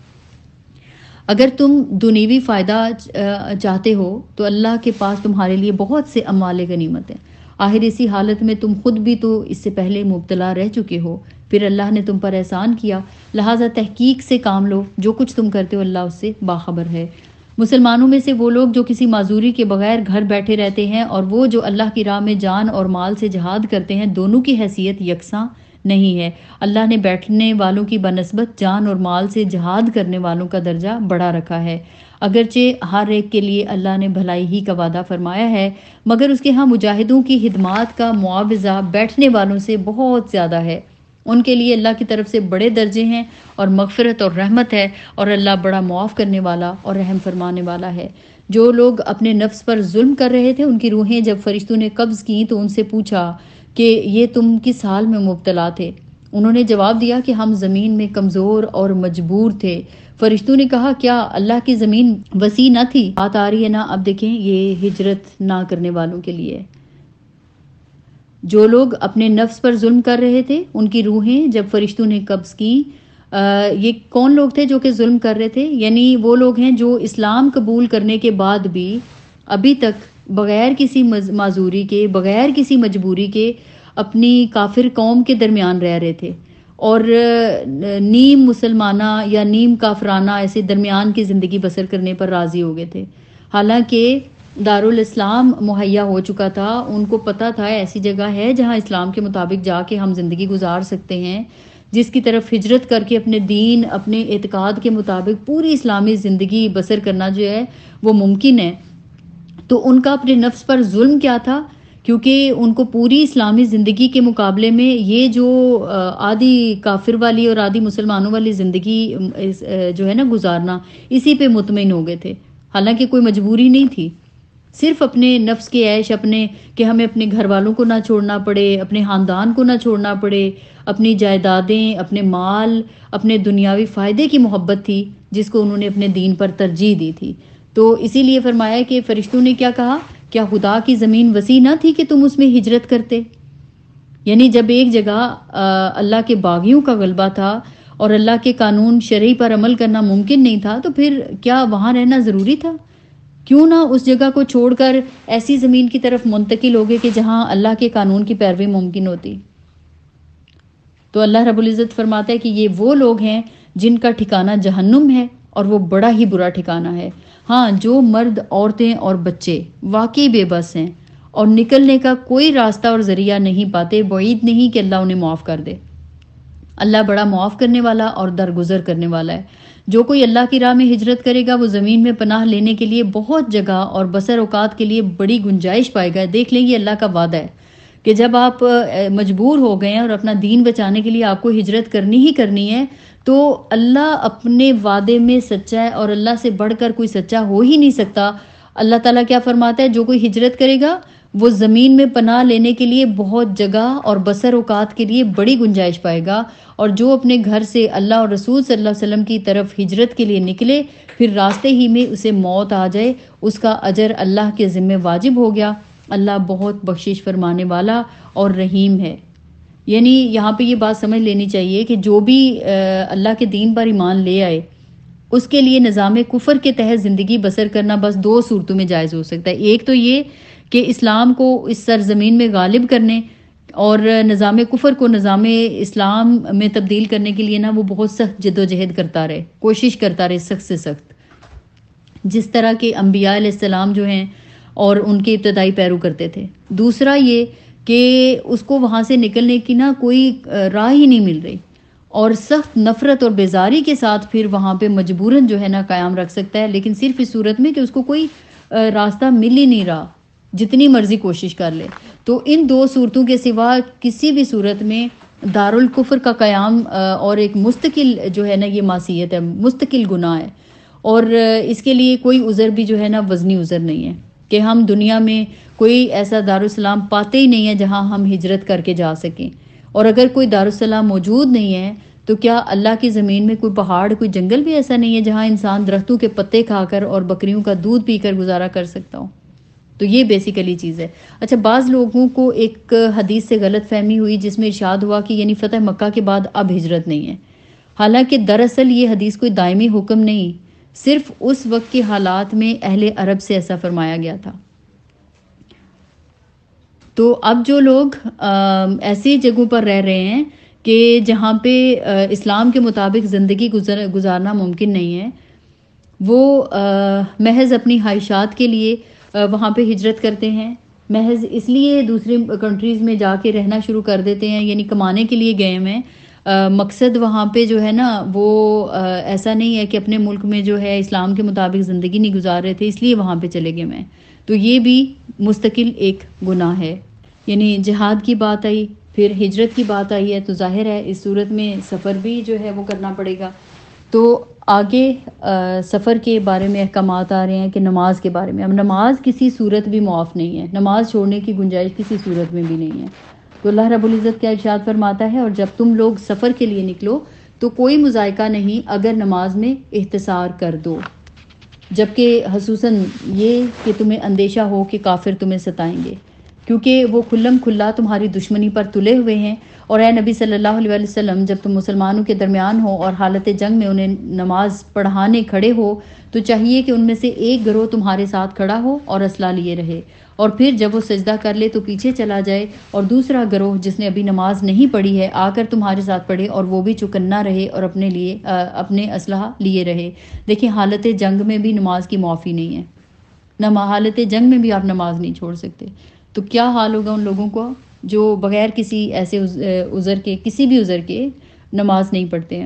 اگر تم دنیوی فائدہ چاہتے ہو تو اللہ کے پاس تمہارے لیے بہت سے اموال غنیمت ہیں، آخر اسی حالت میں تم خود بھی تو اس سے پہلے مبتلا رہ چکے ہو، پھر اللہ نے تم پر احسان کیا، لہٰذا تحقیق سے کام لو، جو کچھ تم کرتے ہو اللہ اس سے باخبر ہے۔ مسلمانوں میں سے وہ لوگ جو کسی معذوری کے بغیر گھر بیٹھے رہتے ہیں اور وہ جو اللہ کی راہ میں جان اور مال سے جہاد کرتے ہیں، دونوں کی حیثیت یکساں نہیں ہے۔ اللہ نے بیٹھنے والوں کی بنسبت جان اور مال سے جہاد کرنے والوں کا درجہ بڑا رکھا ہے، اگرچہ ہر ایک کے لیے اللہ نے بھلائی ہی کا وعدہ فرمایا ہے، مگر اس کے ہاں مجاہدوں کی خدمات کا معاوضہ بیٹھنے والوں سے بہت زیادہ ہے۔ ان کے لیے اللہ کی طرف سے بڑے درجے ہیں اور مغفرت اور رحمت ہے، اور اللہ بڑا معاف کرنے والا اور رحم فرمانے والا ہے۔ جو لوگ اپنے نفس پر ظلم کر رہے تھے ان کی روحیں جب فرشتوں نے قبض کی تو ان سے پوچھا کہ یہ تم کس حال میں مبتلا تھے؟ انہوں نے جواب دیا کہ ہم زمین میں کمزور اور مجبور تھے۔ فرشتوں نے کہا کیا اللہ کی زمین وسیع نہ تھی؟ بات آ رہی ہے نا؟ اب دیکھیں یہ ہجرت نہ کرنے والوں کے لیے، جو لوگ اپنے نفس پر ظلم کر رہے تھے ان کی روحیں جب فرشتوں نے قبض کی۔ یہ کون لوگ تھے جو کہ ظلم کر رہے تھے؟ یعنی وہ لوگ ہیں جو اسلام قبول کرنے کے بعد بھی ابھی تک بغیر کسی معذوری کے، بغیر کسی مجبوری کے اپنی کافر قوم کے درمیان رہ رہے تھے اور نیم مسلمانہ یا نیم کافرانہ ایسے درمیان کی زندگی بسر کرنے پر راضی ہو گئے تھے، حالانکہ دارالاسلام مہیا ہو چکا تھا۔ ان کو پتہ تھا ایسی جگہ ہے جہاں اسلام کے مطابق جا کے ہم زندگی گزار سکتے ہیں، جس کی طرف ہجرت کر کے اپنے دین، اپنے اعتقاد کے مطابق پوری اسلامی زندگی بسر کرنا جو ہے وہ ممکن ہے۔ تو ان کا اپنے نفس پر ظلم کیا تھا؟ کیونکہ ان کو پوری اسلامی زندگی کے مقابلے میں یہ جو آدھی کافر والی اور آدھی مسلمانوں والی زندگی جو ہے نا گزارنا، اسی پہ مطمئن ہو گئے تھے، حالانکہ کوئی مجبوری نہیں تھی، صرف اپنے نفس کے عیش، اپنے کہ ہمیں اپنے گھر والوں کو نہ چھوڑنا پڑے، اپنے خاندان کو نہ چھوڑنا پڑے، اپنی جائیدادیں، اپنے مال، اپنے دنیاوی فائدے کی محبت تھی جس کو انہوں نے اپنے دین پر ترجیح دی تھی۔ تو اسی لیے فرمایا کہ فرشتوں نے کیا کہا؟ کیا خدا کی زمین وسیع نہ تھی کہ تم اس میں ہجرت کرتے؟ یعنی جب ایک جگہ اللہ کے باغیوں کا غلبہ تھا اور اللہ کے قانون شرعی پر عمل کرنا ممکن نہیں تھا تو پھر کیا وہاں رہنا ضروری تھا؟ کیوں نہ اس جگہ کو چھوڑ کر ایسی زمین کی طرف منتقل ہو گئے کہ جہاں اللہ کے قانون کی پیروی ممکن ہوتی؟ تو اللہ رب العزت فرماتا ہے کہ یہ وہ لوگ ہیں جن کا ٹھکانہ جہنم ہے اور وہ بڑا ہی برا ٹھکانہ ہے۔ ہاں، جو مرد، عورتیں اور بچے واقعی بے بس ہیں اور نکلنے کا کوئی راستہ اور ذریعہ نہیں پاتے، بعید نہیں کہ اللہ انہیں معاف کر دے۔ اللہ بڑا معاف کرنے والا اور درگزر کرنے والا ہے۔ جو کوئی اللہ کی راہ میں ہجرت کرے گا وہ زمین میں پناہ لینے کے لیے بہت جگہ اور بسر اوقات کے لیے بڑی گنجائش پائے گا۔ دیکھ لیں، یہ اللہ کا وعدہ ہے کہ جب آپ مجبور ہو گئے ہیں اور اپنا دین بچانے کے لیے آپ کو ہجرت کرنی ہی کرنی ہے تو اللہ اپنے وعدے میں سچا ہے اور اللہ سے بڑھ کر کوئی سچا ہو ہی نہیں سکتا۔ اللہ تعالیٰ کیا فرماتا ہے؟ جو کوئی ہجرت کرے گا وہ زمین میں پناہ لینے کے لیے بہت جگہ اور بسر اوقات کے لیے بڑی گنجائش پائے گا، اور جو اپنے گھر سے اللہ اور رسول صلی اللہ علیہ وسلم کی طرف ہجرت کے لیے نکلے پھر راستے ہی میں اسے موت آ جائے، اس کا اجر اللہ کے ذمہ واجب ہو گیا۔ اللہ بہت بخشش فرمانے والا اور رحیم ہے۔ یعنی یہاں پہ یہ بات سمجھ لینی چاہیے کہ جو بھی اللہ کے دین پر ایمان لے آئے اس کے لیے نظام کفر کے تحت زندگی بسر کرنا بس دو صورتوں میں جائز ہو سکتا ہے۔ ایک تو یہ کہ اسلام کو اس سرزمین میں غالب کرنے اور نظام کفر کو نظام اسلام میں تبدیل کرنے کے لیے نا وہ بہت سخت جد و جہد کرتا رہے، کوشش کرتا رہے، سخت سے سخت، جس طرح کے انبیاء علیہ السلام جو ہیں اور ان کے ابتدائی پیرو کرتے تھے۔ دوسرا یہ کہ اس کو وہاں سے نکلنے کی نا کوئی راہ ہی نہیں مل رہی اور سخت نفرت اور بیزاری کے ساتھ پھر وہاں پہ مجبوراً جو ہے نا قیام رکھ سکتا ہے، لیکن صرف اس صورت میں کہ اس کو کوئی راستہ مل ہی نہیں رہا، جتنی مرضی کوشش کر لے۔ تو ان دو صورتوں کے سوا کسی بھی صورت میں دارالکفر کا قیام اور ایک مستقل جو ہے نا یہ معصیت ہے، مستقل گناہ ہے، اور اس کے لیے کوئی عذر بھی جو ہے نا وزنی عذر نہیں ہے کہ ہم دنیا میں کوئی ایسا دارالسلام پاتے ہی نہیں ہے جہاں ہم ہجرت کر کے جا سکیں، اور اگر کوئی دارالسلام موجود نہیں ہے تو کیا اللہ کی زمین میں کوئی پہاڑ، کوئی جنگل بھی ایسا نہیں ہے جہاں انسان درختوں کے پتے کھا کر اور بکریوں کا دودھ پی کر گزارا کر سکتا ہو؟ تو یہ بیسیکلی چیز ہے۔ اچھا، بعض لوگوں کو ایک حدیث سے غلط فہمی ہوئی جس میں ارشاد ہوا کہ یعنی فتح مکہ کے بعد اب ہجرت نہیں ہے، حالانکہ دراصل یہ حدیث کوئی دائمی حکم نہیں، صرف اس وقت کے حالات میں اہل عرب سے ایسا فرمایا گیا تھا۔ تو اب جو لوگ ایسی جگہوں پر رہ رہے ہیں کہ جہاں پہ اسلام کے مطابق زندگی گزارنا ممکن نہیں ہے، وہ محض اپنی خواہشات کے لیے وہاں پہ ہجرت کرتے ہیں، محض اس لیے دوسری کنٹریز میں جا کے رہنا شروع کر دیتے ہیں، یعنی کمانے کے لیے گئے ہیں۔ مقصد وہاں پہ جو ہے نا وہ ایسا نہیں ہے کہ اپنے ملک میں جو ہے اسلام کے مطابق زندگی نہیں گزار رہے تھے اس لیے وہاں پہ چلے گئے ہیں، تو یہ بھی مستقل ایک گناہ ہے۔ یعنی جہاد کی بات آئی، پھر ہجرت کی بات آئی ہے، تو ظاہر ہے اس صورت میں سفر بھی جو ہے وہ کرنا پڑے گا۔ تو آگے سفر کے بارے میں احکامات آ رہے ہیں کہ نماز کے بارے میں. اب نماز کسی صورت بھی معاف نہیں ہے، نماز چھوڑنے کی گنجائش کسی صورت میں بھی نہیں ہے. تو اللہ رب العزت کیا ارشاد فرماتا ہے، اور جب تم لوگ سفر کے لیے نکلو تو کوئی مذائقہ نہیں اگر نماز میں اختصار کر دو، جبکہ خصوصاً یہ کہ تمہیں اندیشہ ہو کہ کافر تمہیں ستائیں گے، کیونکہ وہ کھلم کھلا تمہاری دشمنی پر تلے ہوئے ہیں. اور اے نبی صلی اللہ علیہ وسلم، جب تم مسلمانوں کے درمیان ہو اور حالت جنگ میں انہیں نماز پڑھانے کھڑے ہو تو چاہیے کہ ان میں سے ایک گروہ تمہارے ساتھ کھڑا ہو اور اسلحہ لیے رہے، اور پھر جب وہ سجدہ کر لے تو پیچھے چلا جائے، اور دوسرا گروہ جس نے ابھی نماز نہیں پڑھی ہے آ کر تمہارے ساتھ پڑھے اور وہ بھی چوکنا رہے اور اپنے اسلحہ لیے رہے. دیکھیں، حالت جنگ میں بھی نماز کی معافی نہیں ہے، حالت جنگ میں بھی آپ نماز نہیں چھوڑ سکتے. تو کیا حال ہوگا ان لوگوں کو جو بغیر کسی ایسے عذر کے، کسی بھی عذر کے نماز نہیں پڑھتے ہیں.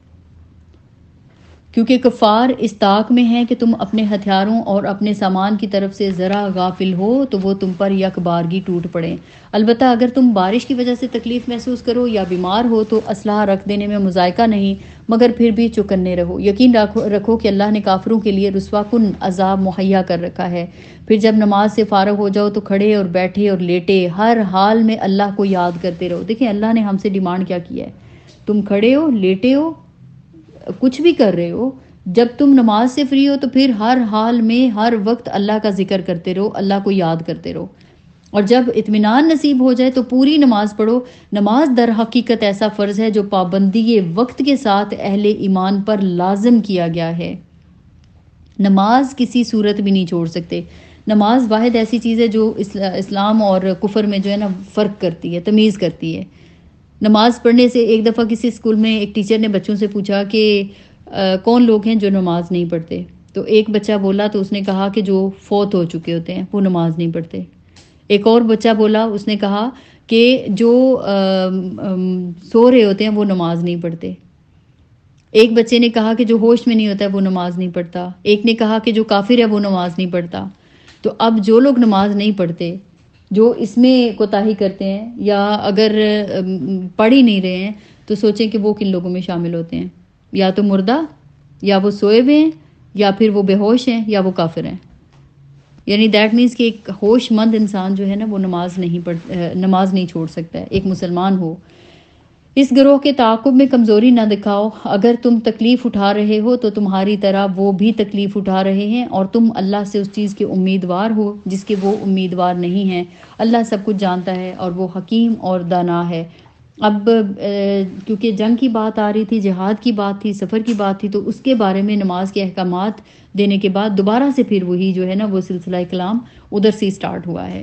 کیونکہ کفار اس طاق میں ہیں کہ تم اپنے ہتھیاروں اور اپنے سامان کی طرف سے ذرا غافل ہو تو وہ تم پر یک بارگی ٹوٹ پڑیں. البتہ اگر تم بارش کی وجہ سے تکلیف محسوس کرو یا بیمار ہو تو اسلحہ رکھ دینے میں مذائقہ نہیں، مگر پھر بھی چوکنے رہو. یقین رکھو کہ اللہ نے کافروں کے لیے رسوا کن عذاب مہیا کر رکھا ہے. پھر جب نماز سے فارغ ہو جاؤ تو کھڑے اور بیٹھے اور لیٹے ہر حال میں اللہ کو یاد کرتے رہو. دیکھیں، اللہ نے ہم سے ڈیمانڈ کیا کیا ہے. تم کھڑے ہو، لیٹے ہو، کچھ بھی کر رہے ہو، جب تم نماز سے فری ہو تو پھر ہر حال میں ہر وقت اللہ کا ذکر کرتے رہو، اللہ کو یاد کرتے رہو. اور جب اطمینان نصیب ہو جائے تو پوری نماز پڑھو. نماز در حقیقت ایسا فرض ہے جو پابندی وقت کے ساتھ اہل ایمان پر لازم کیا گیا ہے. نماز کسی صورت بھی نہیں چھوڑ سکتے. نماز واحد ایسی چیز ہے جو اسلام اور کفر میں جو ہے نا فرق کرتی ہے، تمیز کرتی ہے. نماز پڑھنے سے ایک دفعہ کسی اسکول میں ایک ٹیچر نے بچوں سے پوچھا کہ کون لوگ ہیں جو نماز نہیں پڑھتے. تو ایک بچہ بولا تو اس نے کہا کہ جو فوت ہو چکے ہوتے ہیں وہ نماز نہیں پڑھتے. ایک اور بچہ بولا، اس نے کہا کہ جو سو رہے ہوتے ہیں وہ نماز نہیں پڑھتے. ایک بچے نے کہا کہ جو ہوش میں نہیں ہوتا ہے وہ نماز نہیں پڑھتا. ایک نے کہا کہ جو کافر ہے وہ نماز نہیں پڑھتا. تو اب جو لوگ نماز نہیں پڑھتے، جو اس میں کوتاہی کرتے ہیں یا اگر پڑھ ہی نہیں رہے ہیں تو سوچیں کہ وہ کن لوگوں میں شامل ہوتے ہیں. یا تو مردہ، یا وہ سوئے ہوئے ہیں، یا پھر وہ بے ہوش ہیں، یا وہ کافر ہیں. یعنی دیٹ مینس کہ ایک ہوش مند انسان جو ہے نا وہ نماز نہیں چھوڑ سکتا ہے، ایک مسلمان ہو. اس گروہ کے تعاقب میں کمزوری نہ دکھاؤ. اگر تم تکلیف اٹھا رہے ہو تو تمہاری طرح وہ بھی تکلیف اٹھا رہے ہیں، اور تم اللہ سے اس چیز کے امیدوار ہو جس کے وہ امیدوار نہیں ہیں. اللہ سب کچھ جانتا ہے اور وہ حکیم اور دانا ہے. اب کیونکہ جنگ کی بات آ رہی تھی، جہاد کی بات تھی، سفر کی بات تھی، تو اس کے بارے میں نماز کے احکامات دینے کے بعد دوبارہ سے پھر وہی جو ہے نا وہ سلسلہ کلام ادھر سے سٹارٹ ہوا ہے.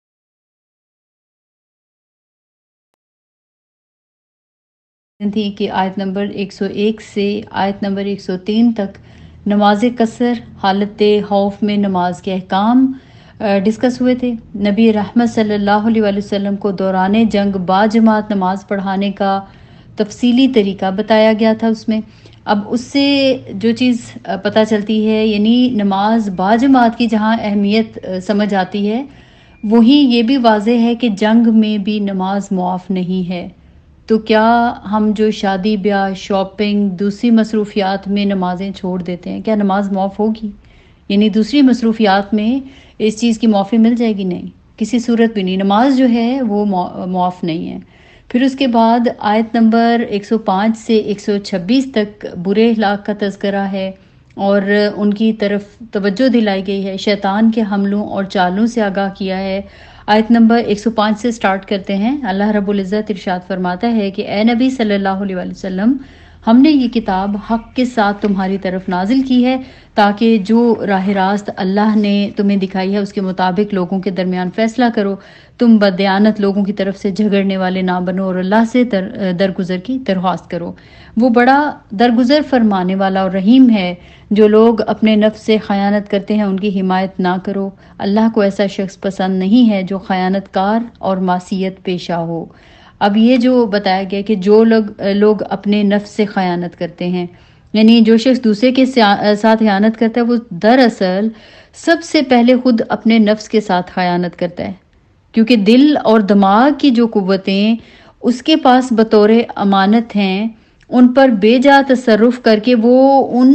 تھی کہ آیت نمبر 101 سے آیت نمبر 103 تک نماز قصر حالت خوف میں نماز کے احکام ڈسکس ہوئے تھے. نبی رحمت صلی اللہ علیہ وسلم کو دوران جنگ باجماعت نماز پڑھانے کا تفصیلی طریقہ بتایا گیا تھا. اس میں اب اس سے جو چیز پتہ چلتی ہے، یعنی نماز باجماعت کی جہاں اہمیت سمجھ آتی ہے، وہیں یہ بھی واضح ہے کہ جنگ میں بھی نماز معاف نہیں ہے. تو کیا ہم جو شادی بیاہ، شاپنگ، دوسری مصروفیات میں نمازیں چھوڑ دیتے ہیں، کیا نماز معاف ہوگی؟ یعنی دوسری مصروفیات میں اس چیز کی معافی مل جائے گی؟ نہیں، کسی صورت بھی نہیں. نماز جو ہے وہ معاف نہیں ہے. پھر اس کے بعد آیت نمبر 105 سے 126 تک برے اخلاق کا تذکرہ ہے اور ان کی طرف توجہ دلائی گئی ہے. شیطان کے حملوں اور چالوں سے آگاہ کیا ہے. آیت نمبر 105 سے سٹارٹ کرتے ہیں. اللہ رب العزت ارشاد فرماتا ہے کہ اے نبی صلی اللہ علیہ وسلم، ہم نے یہ کتاب حق کے ساتھ تمہاری طرف نازل کی ہے تاکہ جو راہ راست اللہ نے تمہیں دکھائی ہے اس کے مطابق لوگوں کے درمیان فیصلہ کرو. تم بددیانت لوگوں کی طرف سے جھگڑنے والے نہ بنو اور اللہ سے درگزر کی درخواست کرو. وہ بڑا درگزر فرمانے والا اور رحیم ہے. جو لوگ اپنے نفس سے خیانت کرتے ہیں ان کی حمایت نہ کرو. اللہ کو ایسا شخص پسند نہیں ہے جو خیانت کار اور معصیت پیشہ ہو. اب یہ جو بتایا گیا کہ جو لوگ اپنے نفس سے خیانت کرتے ہیں، یعنی جو شخص دوسرے کے ساتھ خیانت کرتا ہے وہ دراصل سب سے پہلے خود اپنے نفس کے ساتھ خیانت کرتا ہے، کیونکہ دل اور دماغ کی جو قوتیں اس کے پاس بطور امانت ہیں ان پر بے جا تصرف کر کے وہ ان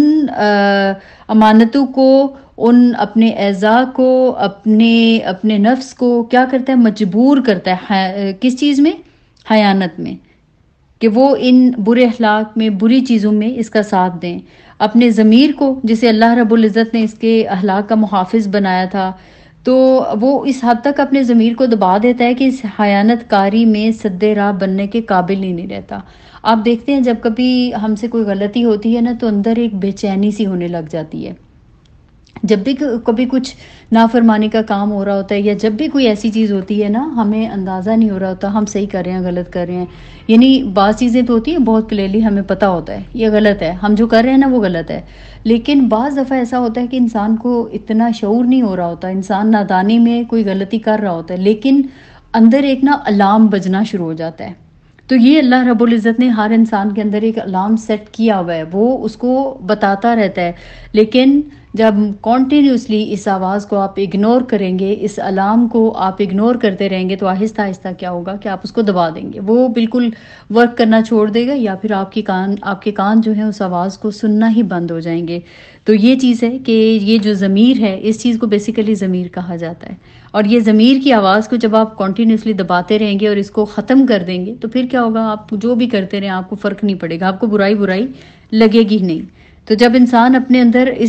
امانتوں کو، ان اپنے اعضاء کو، اپنے نفس کو کیا کرتا ہے؟ مجبور کرتا ہے کس چیز میں؟ خیانت میں، کہ وہ ان برے اخلاق میں، بری چیزوں میں اس کا ساتھ دیں۔ اپنے ضمیر کو، جسے اللہ رب العزت نے اس کے اخلاق کا محافظ بنایا تھا، تو وہ اس حد تک اپنے ضمیر کو دبا دیتا ہے کہ اس خیانت کاری میں سد راہ بننے کے قابل ہی نہیں رہتا۔ آپ دیکھتے ہیں جب کبھی ہم سے کوئی غلطی ہوتی ہے نا، تو اندر ایک بے چینی سی ہونے لگ جاتی ہے۔ جب بھی کبھی کچھ نافرمانی کا کام ہو رہا ہوتا ہے، یا جب بھی کوئی ایسی چیز ہوتی ہے نا، ہمیں اندازہ نہیں ہو رہا ہوتا ہم صحیح کر رہے ہیں غلط کر رہے ہیں، یعنی بعض چیزیں تو ہوتی ہیں بہت کلیئرلی ہمیں پتہ ہوتا ہے یہ غلط ہے، ہم جو کر رہے ہیں نا وہ غلط ہے، لیکن بعض دفعہ ایسا ہوتا ہے کہ انسان کو اتنا شعور نہیں ہو رہا ہوتا، انسان نادانی میں کوئی غلطی کر رہا ہوتا ہے، لیکن اندر ایک نا الارم بجنا شروع ہو جاتا ہے۔ تو یہ اللہ رب العزت نے ہر انسان کے اندر ایک الارم سیٹ کیا ہوا ہے، وہ اس کو بتاتا رہتا ہے، لیکن جب کنٹینیوسلی اس آواز کو آپ اگنور کریں گے، اس الارم کو آپ اگنور کرتے رہیں گے، تو آہستہ آہستہ کیا ہوگا کہ آپ اس کو دبا دیں گے، وہ بالکل ورک کرنا چھوڑ دے گا، یا پھر آپ کے کان جو ہیں اس آواز کو سننا ہی بند ہو جائیں گے۔ تو یہ چیز ہے کہ یہ جو ضمیر ہے، اس چیز کو بیسیکلی ضمیر کہا جاتا ہے، اور یہ ضمیر کی آواز کو جب آپ کنٹینیوسلی دباتے رہیں گے اور اس کو ختم کر دیں گے، تو پھر کیا ہوگا؟ آپ جو بھی کرتے رہیں آپ کو فرق نہیں پڑے گا، آپ کو برائی لگے گی نہیں۔ تو جب انسان اپنے اندر اس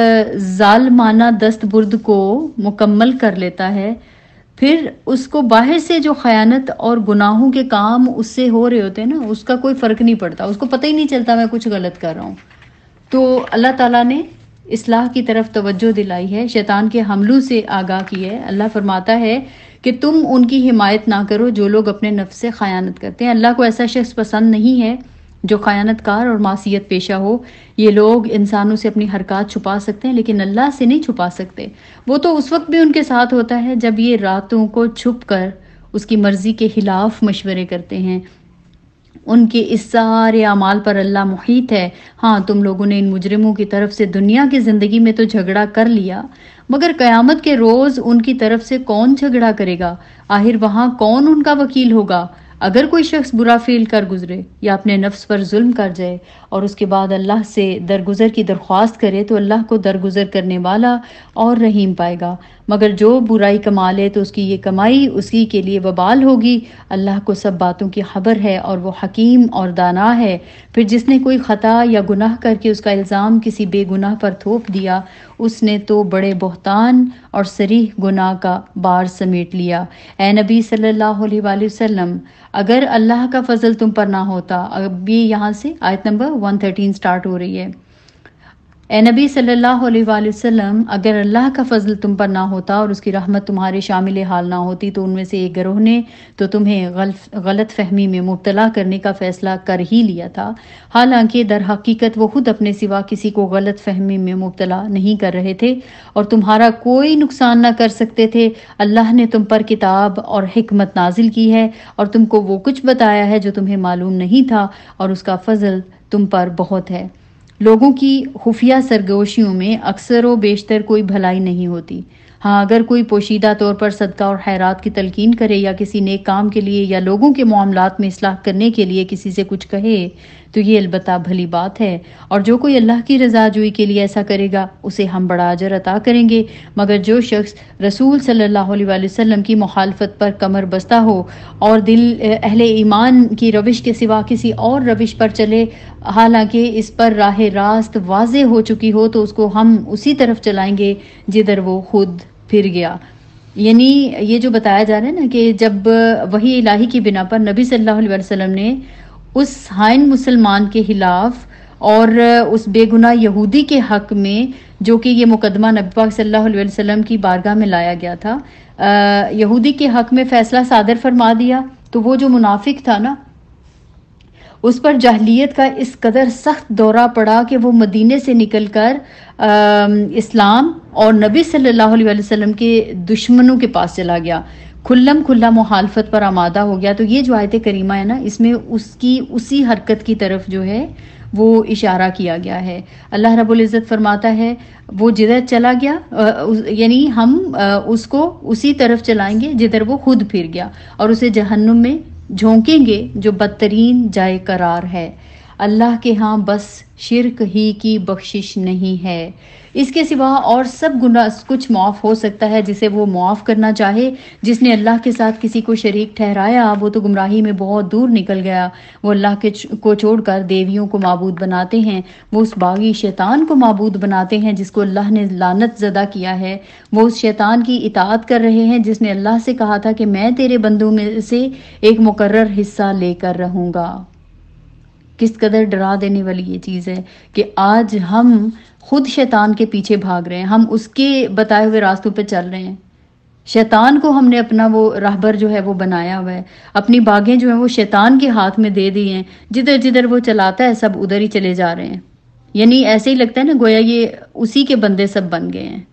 ظالمانہ دست برد کو مکمل کر لیتا ہے، پھر اس کو باہر سے جو خیانت اور گناہوں کے کام اس سے ہو رہے ہوتے ہیں نا، اس کا کوئی فرق نہیں پڑتا، اس کو پتہ ہی نہیں چلتا میں کچھ غلط کر رہا ہوں۔ تو اللہ تعالیٰ نے اصلاح کی طرف توجہ دلائی ہے، شیطان کے حملوں سے آگاہ کی ہے۔ اللہ فرماتا ہے کہ تم ان کی حمایت نہ کرو جو لوگ اپنے نفس سے خیانت کرتے ہیں۔ اللہ کو ایسا شخص پسند نہیں ہے جو خیانت کار اور معصیت پیشہ ہو۔ یہ لوگ انسانوں سے اپنی حرکات چھپا سکتے ہیں لیکن اللہ سے نہیں چھپا سکتے۔ وہ تو اس وقت بھی ان کے ساتھ ہوتا ہے جب یہ راتوں کو چھپ کر اس کی مرضی کے خلاف مشورے کرتے ہیں۔ ان کے اس سارے اعمال پر اللہ محیط ہے۔ ہاں، تم لوگوں نے ان مجرموں کی طرف سے دنیا کی زندگی میں تو جھگڑا کر لیا، مگر قیامت کے روز ان کی طرف سے کون جھگڑا کرے گا؟ آخر وہاں کون ان کا وکیل ہوگا؟ اگر کوئی شخص برا فعل کر گزرے یا اپنے نفس پر ظلم کر جائے اور اس کے بعد اللہ سے درگزر کی درخواست کرے، تو اللہ کو درگزر کرنے والا اور رحیم پائے گا، مگر جو برائی کما لے تو اس کی یہ کمائی اسی کے لیے وبال ہوگی۔ اللہ کو سب باتوں کی خبر ہے اور وہ حکیم اور دانا ہے۔ پھر جس نے کوئی خطا یا گناہ کر کے اس کا الزام کسی بے گناہ پر تھوپ دیا، اس نے تو بڑے بہتان اور صریح گناہ کا بار سمیٹ لیا۔ اے نبی صلی اللہ علیہ وآلہ وسلم، اگر اللہ کا فضل تم پر نہ ہوتا، اب یہ یہاں سے آیت نمبر 113 سٹارٹ ہو رہی ہے۔ اے نبی صلی اللہ علیہ وآلہ وسلم، اگر اللہ کا فضل تم پر نہ ہوتا اور اس کی رحمت تمہارے شامل حال نہ ہوتی، تو ان میں سے ایک گروہ نے تو تمہیں غلط فہمی میں مبتلا کرنے کا فیصلہ کر ہی لیا تھا، حالانکہ در حقیقت وہ خود اپنے سوا کسی کو غلط فہمی میں مبتلا نہیں کر رہے تھے اور تمہارا کوئی نقصان نہ کر سکتے تھے۔ اللہ نے تم پر کتاب اور حکمت نازل کی ہے اور تم کو وہ کچھ بتایا ہے جو تمہیں معلوم نہیں تھا، اور اس کا فضل تم پر بہت ہے۔ لوگوں کی خفیہ سرگوشیوں میں اکثر و بیشتر کوئی بھلائی نہیں ہوتی۔ ہاں، اگر کوئی پوشیدہ طور پر صدقہ اور خیرات کی تلقین کرے یا کسی نیک کام کے لیے یا لوگوں کے معاملات میں اصلاح کرنے کے لیے کسی سے کچھ کہے تو یہ البتہ بھلی بات ہے، اور جو کوئی اللہ کی رضا جوئی کے لیے ایسا کرے گا اسے ہم بڑا اجر عطا کریں گے، مگر جو شخص رسول صلی اللہ علیہ وآلہ وسلم کی مخالفت پر کمر بستہ ہو اور دل اہل ایمان کی روش کے سوا کسی اور روش پر چلے، حالانکہ اس پر راہ راست واضح ہو چکی ہو، تو اس کو ہم اسی طرف چلائیں گے جدھر وہ خود پھر گیا۔ یعنی یہ جو بتایا جا رہا ہے نا کہ جب وحی الہی کی بنا پر نبی صلی اللہ علیہ وسلم نے اس خائن مسلمان کے خلاف اور اس بے گناہ یہودی کے حق میں، جو کہ یہ مقدمہ نبی پاک صلی اللہ علیہ وسلم کی بارگاہ میں لایا گیا تھا، یہودی کے حق میں فیصلہ صادر فرما دیا، تو وہ جو منافق تھا نا، اس پر جاہلیت کا اس قدر سخت دورہ پڑا کہ وہ مدینے سے نکل کر اسلام اور نبی صلی اللہ علیہ وسلم کے دشمنوں کے پاس چلا گیا، کھلا مخالفت پر آمادہ ہو گیا۔ تو یہ جو آیت کریمہ ہے نا، اس میں اس کی اسی حرکت کی طرف جو ہے وہ اشارہ کیا گیا ہے۔ اللہ رب العزت فرماتا ہے وہ جدھر چلا گیا، یعنی ہم اس کو اسی طرف چلائیں گے جدھر وہ خود پھر گیا، اور اسے جہنم میں جھونکیں گے جو بدترین جائے قرار ہے۔ اللہ کے ہاں بس شرک ہی کی بخشش نہیں ہے، اس کے سوا اور سب گناہ کچھ معاف ہو سکتا ہے جسے وہ معاف کرنا چاہے۔ جس نے اللہ کے ساتھ کسی کو شریک ٹھہرایا وہ تو گمراہی میں بہت دور نکل گیا۔ وہ اللہ کو چھوڑ کر دیویوں کو معبود بناتے ہیں، وہ اس باغی شیطان کو معبود بناتے ہیں جس کو اللہ نے لعنت زدہ کیا ہے، وہ اس شیطان کی اطاعت کر رہے ہیں جس نے اللہ سے کہا تھا کہ میں تیرے بندوں میں سے ایک مقرر حصہ لے کر رہوں گا۔ کس قدر ڈرا دینے والی یہ چیز ہے کہ آج ہم خود شیطان کے پیچھے بھاگ رہے ہیں، ہم اس کے بتائے ہوئے راستوں پہ چل رہے ہیں۔ شیطان کو ہم نے اپنا وہ راہبر جو ہے وہ بنایا ہوا ہے، اپنی باغیں جو ہیں وہ شیطان کے ہاتھ میں دے دی ہیں، جدھر جدھر وہ چلاتا ہے سب ادھر ہی چلے جا رہے ہیں۔ یعنی ایسے ہی لگتا ہے نا گویا یہ اسی کے بندے سب بن گئے ہیں۔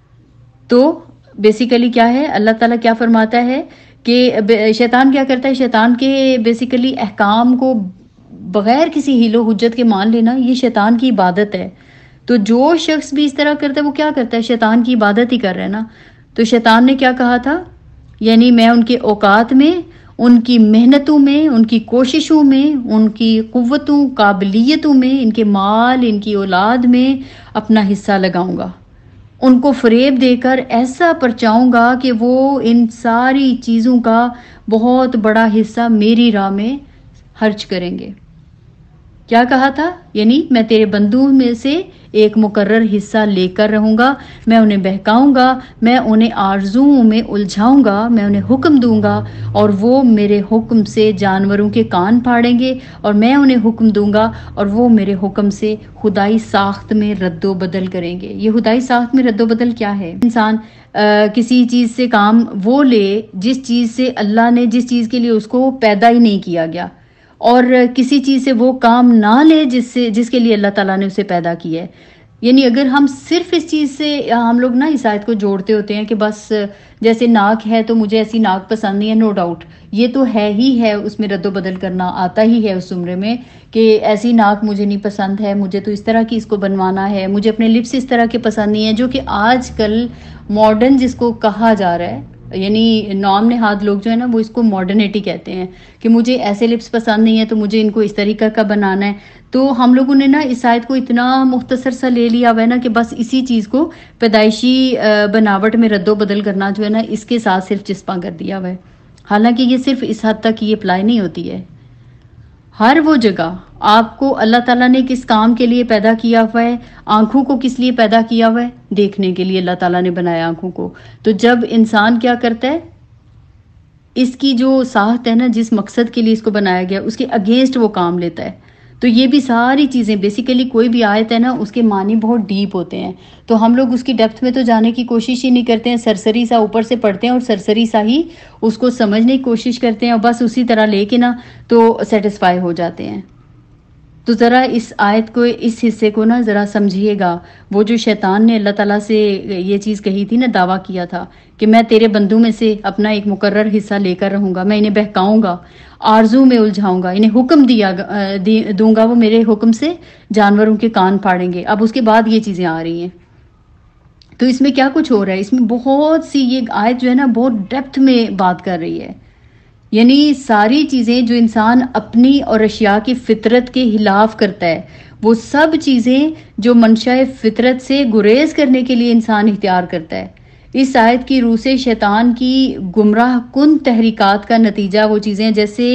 تو بیسیکلی کیا ہے، اللہ تعالیٰ کیا فرماتا ہے کہ شیطان کیا کرتا ہے، شیطان کے بیسیکلی احکام کو بغیر کسی حیل و حجت کے مان لینا یہ شیطان کی عبادت ہے۔ تو جو شخص بھی اس طرح کرتا ہے وہ کیا کرتا ہے، شیطان کی عبادت ہی کر رہا ہے نا۔ تو شیطان نے کیا کہا تھا، یعنی میں ان کے اوقات میں، ان کی محنتوں میں، ان کی کوششوں میں، ان کی قوتوں قابلیتوں میں، ان کے مال، ان کی اولاد میں اپنا حصہ لگاؤں گا، ان کو فریب دے کر ایسا پرچاؤں گا کہ وہ ان ساری چیزوں کا بہت بڑا حصہ میری راہ میں خرچ کریں گے۔ کیا کہا تھا، یعنی میں تیرے بندوں میں سے ایک مقرر حصہ لے کر رہوں گا، میں انہیں بہکاؤں گا، میں انہیں آرزوؤں میں الجھاؤں گا، میں انہیں حکم دوں گا اور وہ میرے حکم سے جانوروں کے کان پھاڑیں گے، اور میں انہیں حکم دوں گا اور وہ میرے حکم سے خدائی ساخت میں رد و بدل کریں گے۔ یہ خدائی ساخت میں رد و بدل کیا ہے، انسان کسی چیز سے کام وہ لے جس چیز سے اللہ نے، جس چیز کے لیے اس کو پیدا ہی نہیں کیا گیا، اور کسی چیز سے وہ کام نہ لے جس کے لیے اللہ تعالیٰ نے اسے پیدا کیا ہے۔ یعنی اگر ہم صرف اس چیز سے، ہم لوگ نا اس آیت کو جوڑتے ہوتے ہیں کہ بس جیسے ناک ہے تو مجھے ایسی ناک پسند نہیں ہے، نو ڈاؤٹ یہ تو ہے ہی ہے، اس میں رد و بدل کرنا آتا ہی ہے اس زمرے میں کہ ایسی ناک مجھے نہیں پسند ہے، مجھے تو اس طرح کی اس کو بنوانا ہے، مجھے اپنے لپس اس طرح کے پسند نہیں ہیں، جو کہ آج کل ماڈرن جس کو کہا جا رہا ہے، یعنی نام نہاد لوگ جو ہے نا وہ اس کو ماڈرنٹی کہتے ہیں کہ مجھے ایسے لپس پسند نہیں ہے تو مجھے ان کو اس طریقہ کا بنانا ہے۔ تو ہم لوگوں نے نا اس آیت کو اتنا مختصر سا لے لیا ہوا ہے نا کہ بس اسی چیز کو پیدائشی بناوٹ میں رد و بدل کرنا جو ہے نا اس کے ساتھ صرف چسپاں کر دیا ہوا ہے، حالانکہ یہ صرف اس حد تک یہ اپلائی نہیں ہوتی ہے۔ ہر وہ جگہ آپ کو اللہ تعالیٰ نے کس کام کے لیے پیدا کیا ہوا ہے، آنکھوں کو کس لیے پیدا کیا ہوا ہے، دیکھنے کے لیے اللہ تعالیٰ نے بنایا آنکھوں کو۔ تو جب انسان کیا کرتا ہے، اس کی جو ساخت ہے نا، جس مقصد کے لیے اس کو بنایا گیا اس کے اگینسٹ وہ کام لیتا ہے، تو یہ بھی ساری چیزیں بیسیکلی کوئی بھی آیت ہے نا اس کے معنی بہت ڈیپ ہوتے ہیں، تو ہم لوگ اس کی ڈیپتھ میں تو جانے کی کوشش ہی نہیں کرتے ہیں، سرسری سا اوپر سے پڑھتے ہیں اور سرسری سا ہی اس کو سمجھنے کی کوشش کرتے ہیں اور بس اسی طرح لے کے نا تو سیٹسفائی ہو جاتے ہیں۔ تو ذرا اس آیت کو، اس حصے کو نا ذرا سمجھیے گا۔ وہ جو شیطان نے اللہ تعالیٰ سے یہ چیز کہی تھی نا، دعویٰ کیا تھا کہ میں تیرے بندوں میں سے اپنا ایک مقرر حصہ لے کر رہوں گا، میں انہیں بہکاؤں گا، آرزو میں الجھاؤں گا، انہیں حکم دوں گا، وہ میرے حکم سے جانوروں کے کان پھاڑیں گے۔ اب اس کے بعد یہ چیزیں آ رہی ہیں، تو اس میں کیا کچھ ہو رہا ہے، اس میں بہت سی یہ آیت جو ہے نا بہت ڈیپتھ میں بات کر رہی ہے، یعنی ساری چیزیں جو انسان اپنی اور اشیاء کی فطرت کے خلاف کرتا ہے، وہ سب چیزیں جو منشاء فطرت سے گریز کرنے کے لیے انسان اختیار کرتا ہے، اس آیت کی روح سے شیطان کی گمراہ کن تحریکات کا نتیجہ وہ چیزیں جیسے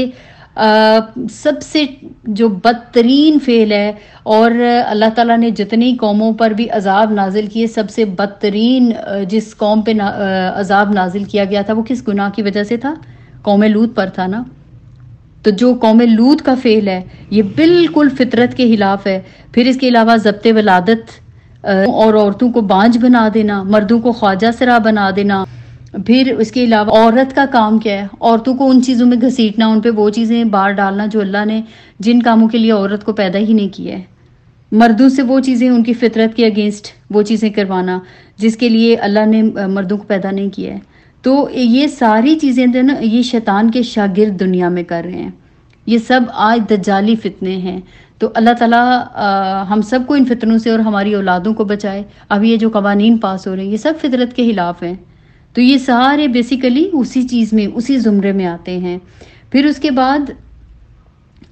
سب سے جو بدترین فعل ہے، اور اللہ تعالیٰ نے جتنی قوموں پر بھی عذاب نازل کیے سب سے بدترین جس قوم پہ عذاب نازل کیا گیا تھا وہ کس گناہ کی وجہ سے تھا، قوم لوط پر تھا نا۔ تو جو قوم لوط کا فعل ہے یہ بالکل فطرت کے خلاف ہے۔ پھر اس کے علاوہ ضبط ولادت اور عورتوں کو بانجھ بنا دینا، مردوں کو خواجہ سرا بنا دینا، پھر اس کے علاوہ عورت کا کام کیا ہے، عورتوں کو ان چیزوں میں گھسیٹنا، ان پہ وہ چیزیں بار ڈالنا جو اللہ نے جن کاموں کے لیے عورت کو پیدا ہی نہیں کیا ہے، مردوں سے وہ چیزیں ان کی فطرت کے اگینسٹ وہ چیزیں کروانا جس کے لیے اللہ نے مردوں کو پیدا نہیں کیا ہے۔ تو یہ ساری چیزیں جو نا یہ شیطان کے شاگرد دنیا میں کر رہے ہیں، یہ سب آج دجالی فتنے ہیں۔ تو اللہ تعالیٰ ہم سب کو ان فتنوں سے اور ہماری اولادوں کو بچائے۔ اب یہ جو قوانین پاس ہو رہے ہیں یہ سب فطرت کے خلاف ہیں، تو یہ سارے بیسیکلی اسی چیز میں، اسی زمرے میں آتے ہیں۔ پھر اس کے بعد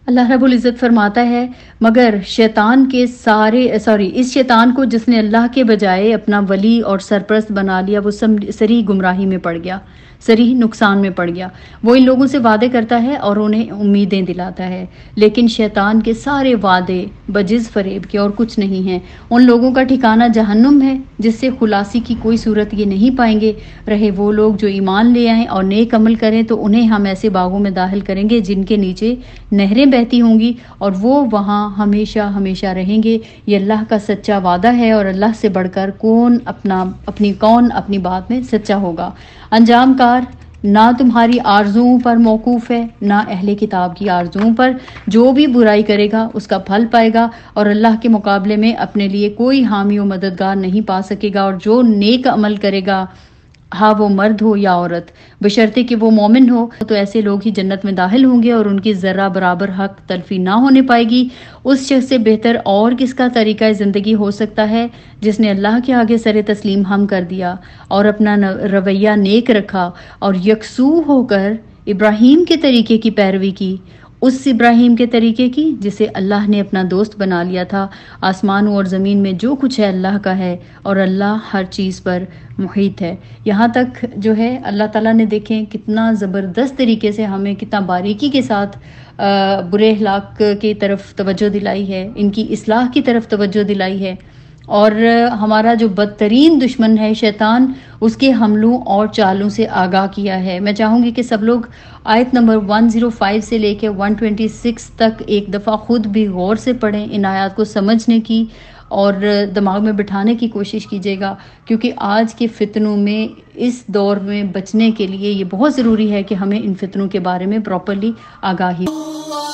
اللہ رب العزت فرماتا ہے مگر شیطان کے اس شیطان کو جس نے اللہ کے بجائے اپنا ولی اور سرپرست بنا لیا وہ صریح گمراہی میں پڑ گیا، صریح نقصان میں پڑ گیا۔ وہ ان لوگوں سے وعدے کرتا ہے اور انہیں امیدیں دلاتا ہے، لیکن شیطان کے سارے وعدے بجز فریب کے اور کچھ نہیں ہیں۔ ان لوگوں کا ٹھکانہ جہنم ہے جس سے خلاصی کی کوئی صورت یہ نہیں پائیں گے۔ رہے وہ لوگ جو ایمان لے آئیں اور نیک عمل کریں تو انہیں ہم ایسے باغوں میں داخل کریں گے جن کے نیچے نہریں بہتی ہوں گی اور وہ وہاں ہمیشہ ہمیشہ رہیں گے۔ یہ اللہ کا سچا وعدہ ہے اور اللہ سے بڑھ کر کون اپنی بات میں سچا ہوگا۔ انجام کار نہ تمہاری آرزوؤں پر موقوف ہے نہ اہل کتاب کی آرزوؤں پر۔ جو بھی برائی کرے گا اس کا پھل پائے گا اور اللہ کے مقابلے میں اپنے لیے کوئی حامی و مددگار نہیں پا سکے گا۔ اور جو نیک عمل کرے گا ہاں وہ مرد ہو یا عورت، بشرطے کہ وہ مومن ہو، تو ایسے لوگ ہی جنت میں داخل ہوں گے اور ان کی ذرہ برابر حق تلفی نہ ہونے پائے گی۔ اس شخص سے بہتر اور کس کا طریقہ زندگی ہو سکتا ہے جس نے اللہ کے آگے سر تسلیم ہم کر دیا اور اپنا رویہ نیک رکھا اور یکسو ہو کر ابراہیم کے طریقے کی پیروی کی، اس ابراہیم کے طریقے کی جسے اللہ نے اپنا دوست بنا لیا تھا۔ آسمانوں اور زمین میں جو کچھ ہے اللہ کا ہے اور اللہ ہر چیز پر محیط ہے۔ یہاں تک جو ہے اللہ تعالیٰ نے دیکھیں کتنا زبردست طریقے سے ہمیں کتنا باریکی کے ساتھ برے اخلاق کی طرف توجہ دلائی ہے، ان کی اصلاح کی طرف توجہ دلائی ہے، اور ہمارا جو بدترین دشمن ہے شیطان اس کے حملوں اور چالوں سے آگاہ کیا ہے۔ میں چاہوں گی کہ سب لوگ آیت نمبر 105 سے لے کے 126 تک ایک دفعہ خود بھی غور سے پڑھیں، ان آیات کو سمجھنے کی اور دماغ میں بٹھانے کی کوشش کیجیے گا، کیونکہ آج کے فتنوں میں اس دور میں بچنے کے لیے یہ بہت ضروری ہے کہ ہمیں ان فتنوں کے بارے میں پراپرلی آگاہی